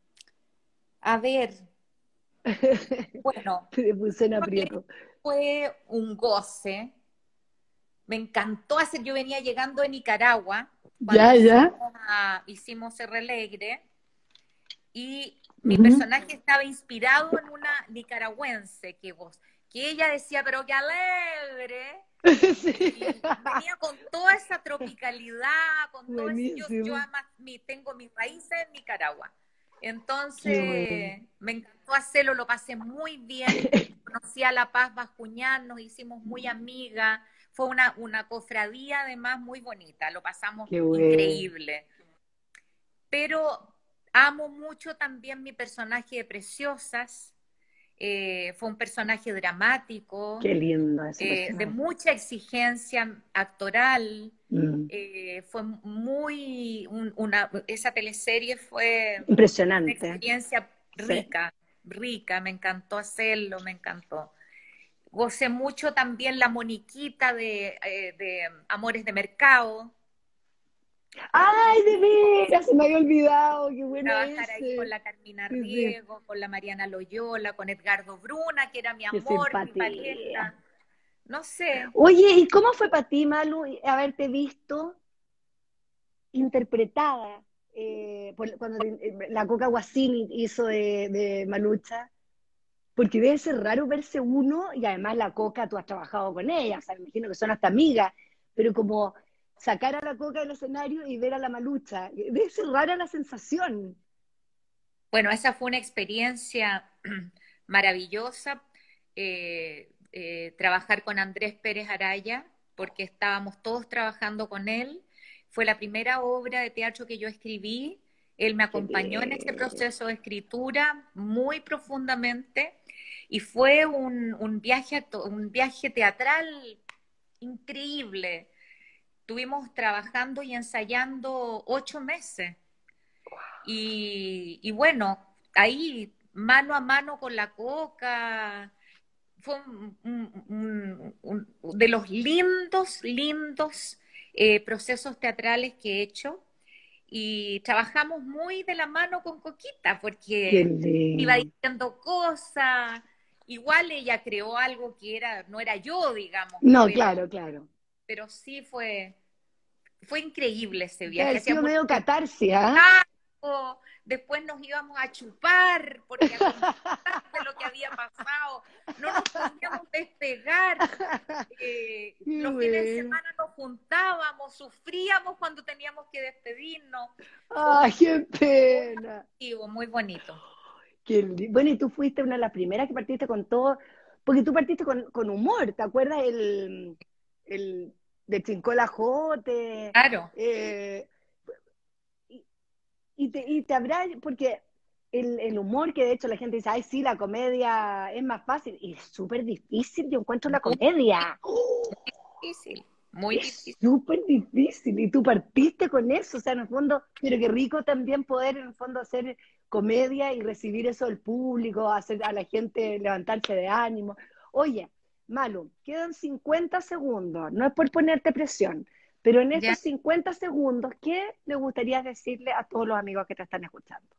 [SPEAKER 2] a ver, bueno,
[SPEAKER 3] Te puse en
[SPEAKER 2] Chile
[SPEAKER 3] aprieto.
[SPEAKER 2] fue un goce. Me encantó hacer, yo venía llegando de Nicaragua cuando
[SPEAKER 3] Ya,
[SPEAKER 2] hicimos,
[SPEAKER 3] ya.
[SPEAKER 2] a- hicimos Cerro Alegre y mi
[SPEAKER 3] Ujú.
[SPEAKER 2] personaje estaba inspirado en una nicaragüense que vos, que ella decía, pero qué alegre,
[SPEAKER 3] Sí.
[SPEAKER 2] y venía con toda esa tropicalidad, con todo ese, yo, yo
[SPEAKER 3] Buenísimo.
[SPEAKER 2] además mi, tengo mis raíces en Nicaragua.
[SPEAKER 3] Qué bueno.
[SPEAKER 2] Entonces, me encantó hacerlo, lo pasé muy bien, conocí a La Paz Bascuñán, nos hicimos muy amigas, fue una, una cofradía además muy bonita, lo pasamos
[SPEAKER 3] Qué bueno.
[SPEAKER 2] increíble. Pero amo mucho también mi personaje de Preciosas, eh, fue un personaje dramático,
[SPEAKER 3] Qué lindo ese
[SPEAKER 2] eh, de
[SPEAKER 3] personaje.
[SPEAKER 2] mucha exigencia actoral.
[SPEAKER 3] Mm.
[SPEAKER 2] Eh, fue muy, un- una, esa teleserie fue una
[SPEAKER 3] Impresionante.
[SPEAKER 2] experiencia
[SPEAKER 3] Sí.
[SPEAKER 2] rica, rica, me encantó hacerlo, me encantó. Gocé mucho también la Moniquita de, eh, de Amores de Mercado,
[SPEAKER 3] ¡Ay, de veras! Se me había olvidado. Qué bueno
[SPEAKER 2] trabajar ahí con
[SPEAKER 3] ese.
[SPEAKER 2] la Carmina
[SPEAKER 3] Sí, sí.
[SPEAKER 2] Riego, con la Mariana Loyola, con Edgardo Bruna, que era mi
[SPEAKER 3] Qué
[SPEAKER 2] amor, mi
[SPEAKER 3] simpatía.
[SPEAKER 2] pareja. No sé,
[SPEAKER 3] Oye, ¿y cómo fue para ti, Malu, haberte visto interpretada eh, por- cuando te- la Coca Guasini hizo de, de Malucha? Porque debe ser raro verse uno, y además la Coca, tú has trabajado con ella, o sea, me imagino que son hasta amigas, pero como sacar a la Coca del escenario y ver a la Malucha, debe ser rara la sensación.
[SPEAKER 2] bueno, esa fue una experiencia maravillosa, eh, eh, trabajar con Andrés Pérez Araya, porque estábamos todos trabajando con él. Fue la primera obra de teatro que yo escribí. Él me
[SPEAKER 3] Qué
[SPEAKER 2] acompañó en ese
[SPEAKER 3] bien.
[SPEAKER 2] proceso de escritura muy profundamente y fue un, un viaje, un viaje teatral increíble. Estuvimos trabajando y ensayando ocho meses. Y, y bueno, ahí mano a mano con la Coca, fue un, un- un- un- de los lindos, lindos eh, procesos teatrales que he hecho. Y trabajamos muy de la mano con Coquita,
[SPEAKER 3] Qué
[SPEAKER 2] porque iba
[SPEAKER 3] lindo.
[SPEAKER 2] diciendo cosas. Igual ella creó algo que era, no era yo, digamos,
[SPEAKER 3] No,
[SPEAKER 2] pero,
[SPEAKER 3] claro, claro.
[SPEAKER 2] pero sí fue, fue increíble ese
[SPEAKER 3] Debe
[SPEAKER 2] viaje.
[SPEAKER 3] haber sido
[SPEAKER 2] Hacíamos
[SPEAKER 3] medio catarsis, ¿ah?
[SPEAKER 2] relajo, después nos íbamos a chupar porque a conversar de lo que había pasado, no nos podíamos despegar. Eh,
[SPEAKER 3] Qué
[SPEAKER 2] los fines de
[SPEAKER 3] bueno.
[SPEAKER 2] semana nos juntábamos, sufríamos cuando teníamos que despedirnos. Fue
[SPEAKER 3] Ay, qué pena.
[SPEAKER 2] un muy bonito.
[SPEAKER 3] Qué li- Bueno, y tú fuiste una de las primeras que partiste con todo, porque tú partiste con, con humor, ¿te acuerdas el, el de Chincola Jote?
[SPEAKER 2] Claro,
[SPEAKER 3] Eh, y, y te, y te habrá, porque el, el humor que de hecho la gente dice, ay, sí, la comedia es más fácil, y es súper difícil, yo encuentro la
[SPEAKER 2] muy
[SPEAKER 3] comedia. ¡Oh!
[SPEAKER 2] difícil, muy
[SPEAKER 3] Es
[SPEAKER 2] difícil.
[SPEAKER 3] súper difícil y tú partiste con eso, o sea, en el fondo, pero qué rico también poder en el fondo hacer comedia y recibir eso del público, hacer a la gente levantarse de ánimo. Oye, Malu, quedan cincuenta segundos, no es por ponerte presión, pero en
[SPEAKER 2] Ya
[SPEAKER 3] estos cincuenta segundos, ¿qué le gustaría decirle a todos los amigos que te están escuchando?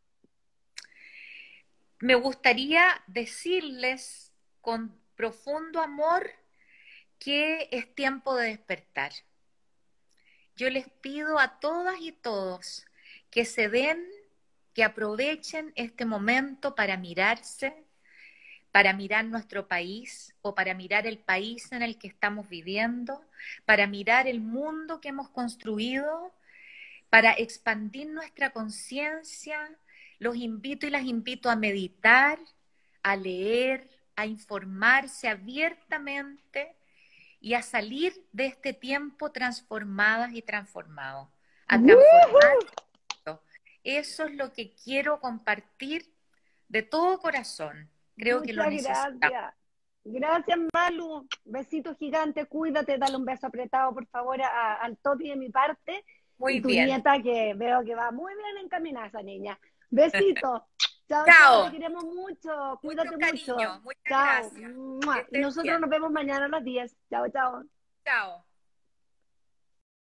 [SPEAKER 2] me gustaría decirles con profundo amor que es tiempo de despertar. Yo les pido a todas y todos que se den, que aprovechen este momento para mirarse, para mirar nuestro país o para mirar el país en el que estamos viviendo, para mirar el mundo que hemos construido, para expandir nuestra conciencia. Los invito y las invito a meditar, a leer, a informarse abiertamente y a salir de este tiempo transformadas y transformados, a transformar
[SPEAKER 3] ¡Woohoo!
[SPEAKER 2] esto. Eso es lo que quiero compartir de todo corazón. Creo que lo
[SPEAKER 3] Muchas
[SPEAKER 2] necesitamos.
[SPEAKER 3] gracias. Gracias, Malu. Besito gigante, cuídate, dale un beso apretado, por favor, a- al Toti de mi parte.
[SPEAKER 2] Muy
[SPEAKER 3] Y tu
[SPEAKER 2] bien.
[SPEAKER 3] nieta, que veo que va muy bien encaminada esa niña. Besito. Chao, chao, te
[SPEAKER 2] Chao.
[SPEAKER 3] queremos mucho.
[SPEAKER 2] Mucho
[SPEAKER 3] Cuídate mucho.
[SPEAKER 2] cariño. Muchas
[SPEAKER 3] Chao.
[SPEAKER 2] gracias. Que
[SPEAKER 3] Mua. Y
[SPEAKER 2] estés
[SPEAKER 3] nosotros
[SPEAKER 2] bien.
[SPEAKER 3] nos vemos mañana a las diez. Chao, chao.
[SPEAKER 2] Chao.